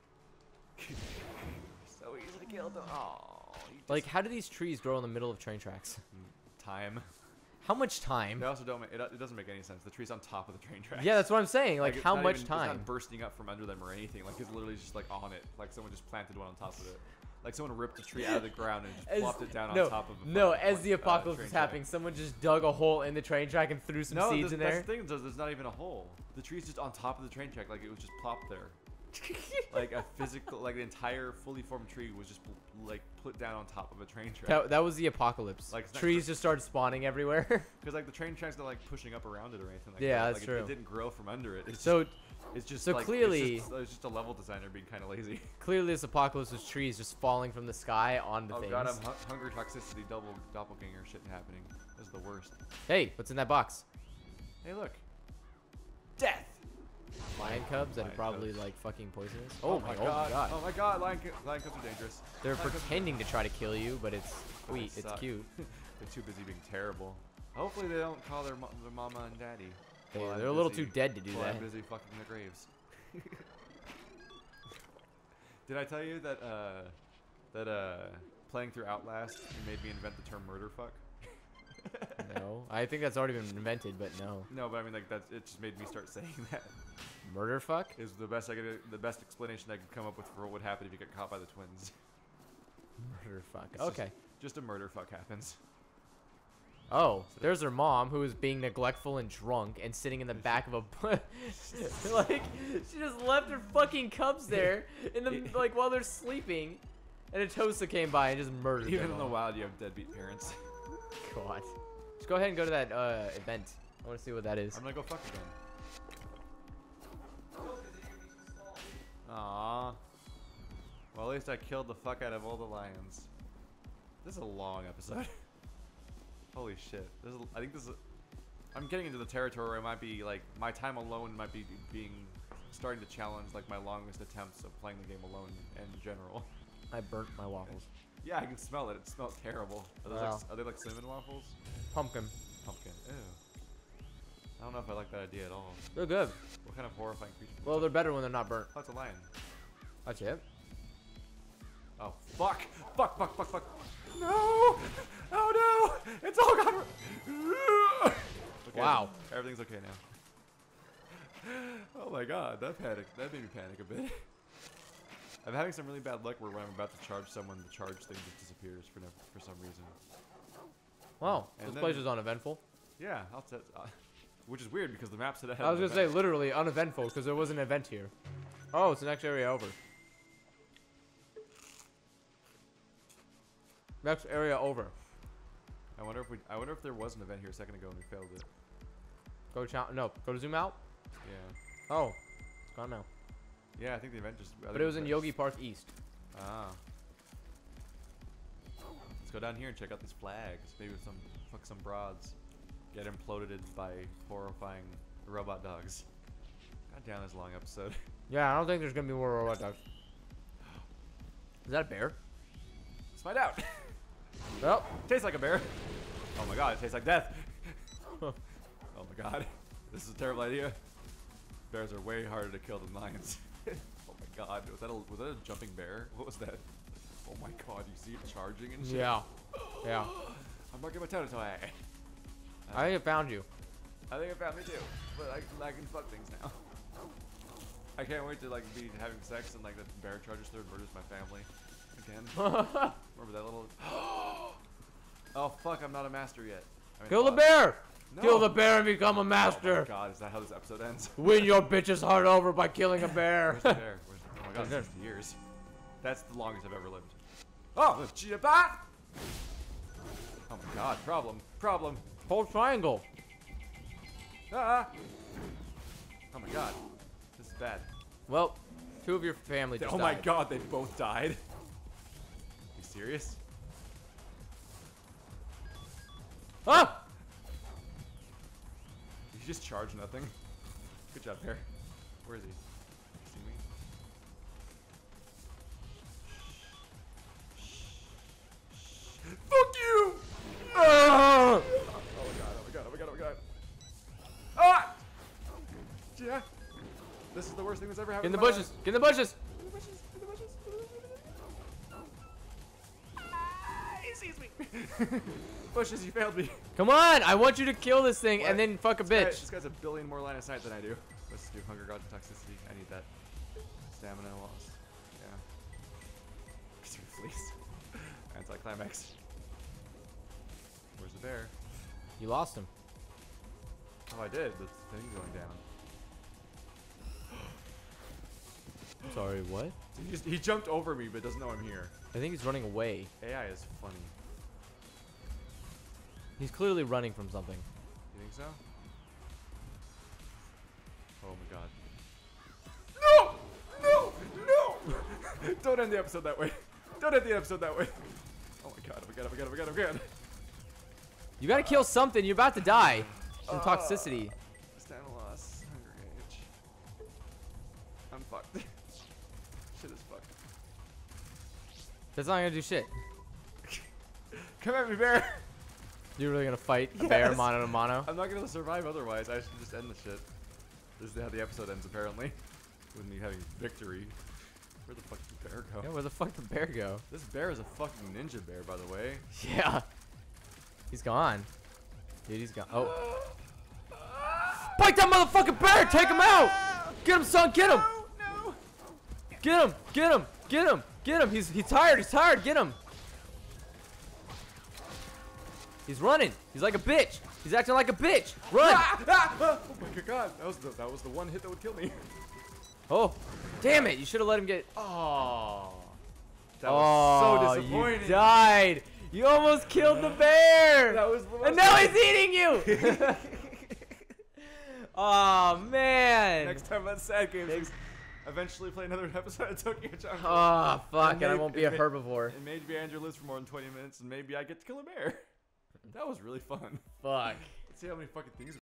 So easy to kill them. Oh. Like, how do these trees grow in the middle of train tracks? Time. How much time? They also don't make, it, it doesn't make any sense. The tree's on top of the train tracks. Yeah, that's what I'm saying. Like, it's how not much even- time? It's not bursting up from under them or anything. Like, it's literally just like on it. Like someone just planted one on top of it. Like someone ripped a tree out of the ground and just As- plopped it down no, on top of a no. fucking As point- the uh, apocalypse train was track. happening, someone just dug a hole in the train track and threw some No, seeds that's, in that's there. the thing. There's, there's not even a hole. The tree's just on top of the train track. Like it was just plopped there. Like a physical, like an entire fully formed tree was just like put down on top of a train track. That, that was the apocalypse. Like, it's not trees cr- just started spawning everywhere. Because like the train track's not like pushing up around it or anything like Yeah, that. that's like, true. It, it didn't grow from under it. It's So, just, it's just so like, clearly- it's just, it's just a level designer being kind of lazy. clearly this apocalypse was trees just falling from the sky onto Oh things. god, I'm hu- hunger toxicity double doppelganger shit happening. This is the worst. Hey, what's in that box? Hey, look. Death. Lion cubs that are Lion probably cubs. like fucking poisonous. Oh, Oh, my my, god. oh my god. Oh my god, lion, cu- lion cubs are dangerous. They're Lion cubs are- pretending to try to kill you, but it's They sweet. It's suck. cute. They're too busy being terrible. Hopefully they don't call their, mo- their mama and daddy. They, while I'm they're a little busy- too dead to do while that. I'm busy fucking their graves. Did I tell you that uh, that uh, playing through Outlast made me invent the term murder fuck? No, I think that's already been invented, but no. No, but I mean like that's it. Just made me start saying that. Murder fuck? Is the best I could, the best explanation I could come up with for what would happen if you get caught by the twins. Murder fuck. It's Okay. Just, just a murder fuck happens. Oh, there's her mom who is being neglectful and drunk and sitting in the back of a bu- like she just left her fucking cubs there in the like while they're sleeping, and a Tosa came by and just murdered Even them in the all. wild, you have deadbeat parents. God. Just go ahead and go to that uh, event. I want to see what that is. I'm gonna go fuck again. Aww. Well, at least I killed the fuck out of all the lions. This is a long episode. Holy shit. This is, I think this is... I'm getting into the territory where I might be, like, my time alone might be being... starting to challenge, like, my longest attempts of playing the game alone in general. I burnt my waffles. Yeah, I can smell it. It smells terrible. Are, those Wow. like, are they like cinnamon waffles? Pumpkin. Pumpkin. Ew. I don't know if I like that idea at all. They're good. What kind of horrifying creature? Well, they're better when they're not burnt. Oh, it's a lion. That's it. Oh, fuck! Fuck, fuck, fuck, fuck! No! Oh no! It's all gone! Okay, Wow. Everything's okay now. Oh my god, that panicked. That made me panic a bit. I'm having some really bad luck where when I'm about to charge someone, the charge thing just disappears for no, for some reason. Wow, And this then- place is uneventful. Yeah, I'll set, uh, which is weird because the map said it had I was an gonna say event. literally uneventful because there was an event here. Oh, it's the next area over. Next area over. I wonder if we. I wonder if there was an event here a second ago and we failed it. Go to no. Go to zoom out. Yeah. Oh, it's gone now. Yeah, I think the event just. I But think it was in fixed. Yogi Park East. Ah. Let's go down here and check out these flags. Maybe with some fuck some broads. Get imploded by horrifying robot dogs. God damn, this long episode. Yeah, I don't think there's gonna be more robot dogs. Is that a bear? Let's find out. Well, Tastes like a bear. Oh my god, it tastes like death. Oh my god, this is a terrible idea. Bears are way harder to kill than lions. Oh my god, was that a was that a jumping bear? What was that? Oh my god, you see it charging and shit. yeah, yeah. I'm marking my toe toy. I think I found you. I think I found me too, but I, I can fuck things now. I can't wait to like be having sex and like the bear charges through and murders my family again. Remember that little? Oh fuck! I'm not a master yet. I mean, Kill the uh, bear. No. Kill the bear and become a Oh my master. god, is that how this episode ends? Win your bitch's heart over by killing a bear. Where's the bear? Where's the, oh my god, sixty years. That's the longest I've ever lived. Oh, the cheetah bat! Oh my god, problem, problem. Whole triangle. Ah! Oh my god, this is bad. Well, two of your family just Oh my died. god, they both died. You serious? Ah! Did you just charge nothing? Good job, bear. Where is he? See me? Fuck you! Ah! Oh my god, oh my god, oh my god, oh my god. Ah! Yeah. This is the worst thing that's ever Get happened in the bushes. Get in the bushes. In the bushes, in the bushes. Ah, he sees me. Bushes, you failed me. Come on! I want you to kill this thing What? and then fuck a This guy- bitch. this guy's a billion more line of sight than I do. Let's do hunger, god, and toxicity. I need that. Stamina loss. Yeah. Because we fleece. Anticlimax. Where's the bear? You lost him. Oh, I did. The thing's going down. Sorry, what? He, just, he jumped over me, but doesn't know I'm here. I think he's running away. A I is funny. He's clearly running from something. You think so? Oh my god. No! No! No! Don't end the episode that way. Don't end the episode that way. Oh my god, oh my god, oh my god, oh my god, oh my god. You gotta kill something. You're about to die from Uh, toxicity. Stamina loss. Hunger gauge. I'm fucked. Shit is fucked. That's not gonna do shit. Come at me, bear! You're really gonna fight a Yes. bear mano to mano? I'm not gonna survive otherwise. I should just end the shit. This is how the episode ends, apparently. With me having victory. Where the fuck did the bear go? Yeah, where the fuck did the bear go? This bear is a fucking ninja bear, by the way. Yeah. He's gone. Dude, he's gone. Oh. Bite that motherfucking bear! Take him out! Get him, son! Get him! No, no. Get him! Get him! Get him! Get him! He's he's tired! He's tired! Get him! He's running! He's like a bitch! He's acting like a bitch! Run! Ah, ah, ah. Oh my god, that was the that was the one hit that would kill me. Oh, damn it! You should have let him get. Oh, that Oh, was so disappointing. you died! You almost killed the bear! That was the And most- now he's eating you! Oh man! Next time on Sad Games, we eventually play another episode of Tokyo Jungle. Oh fuck! And And I maybe- won't be a and may- herbivore. And maybe Andrew lives for more than twenty minutes, and maybe I get to kill a bear. That was really fun. Fuck. Let's see how many fucking things.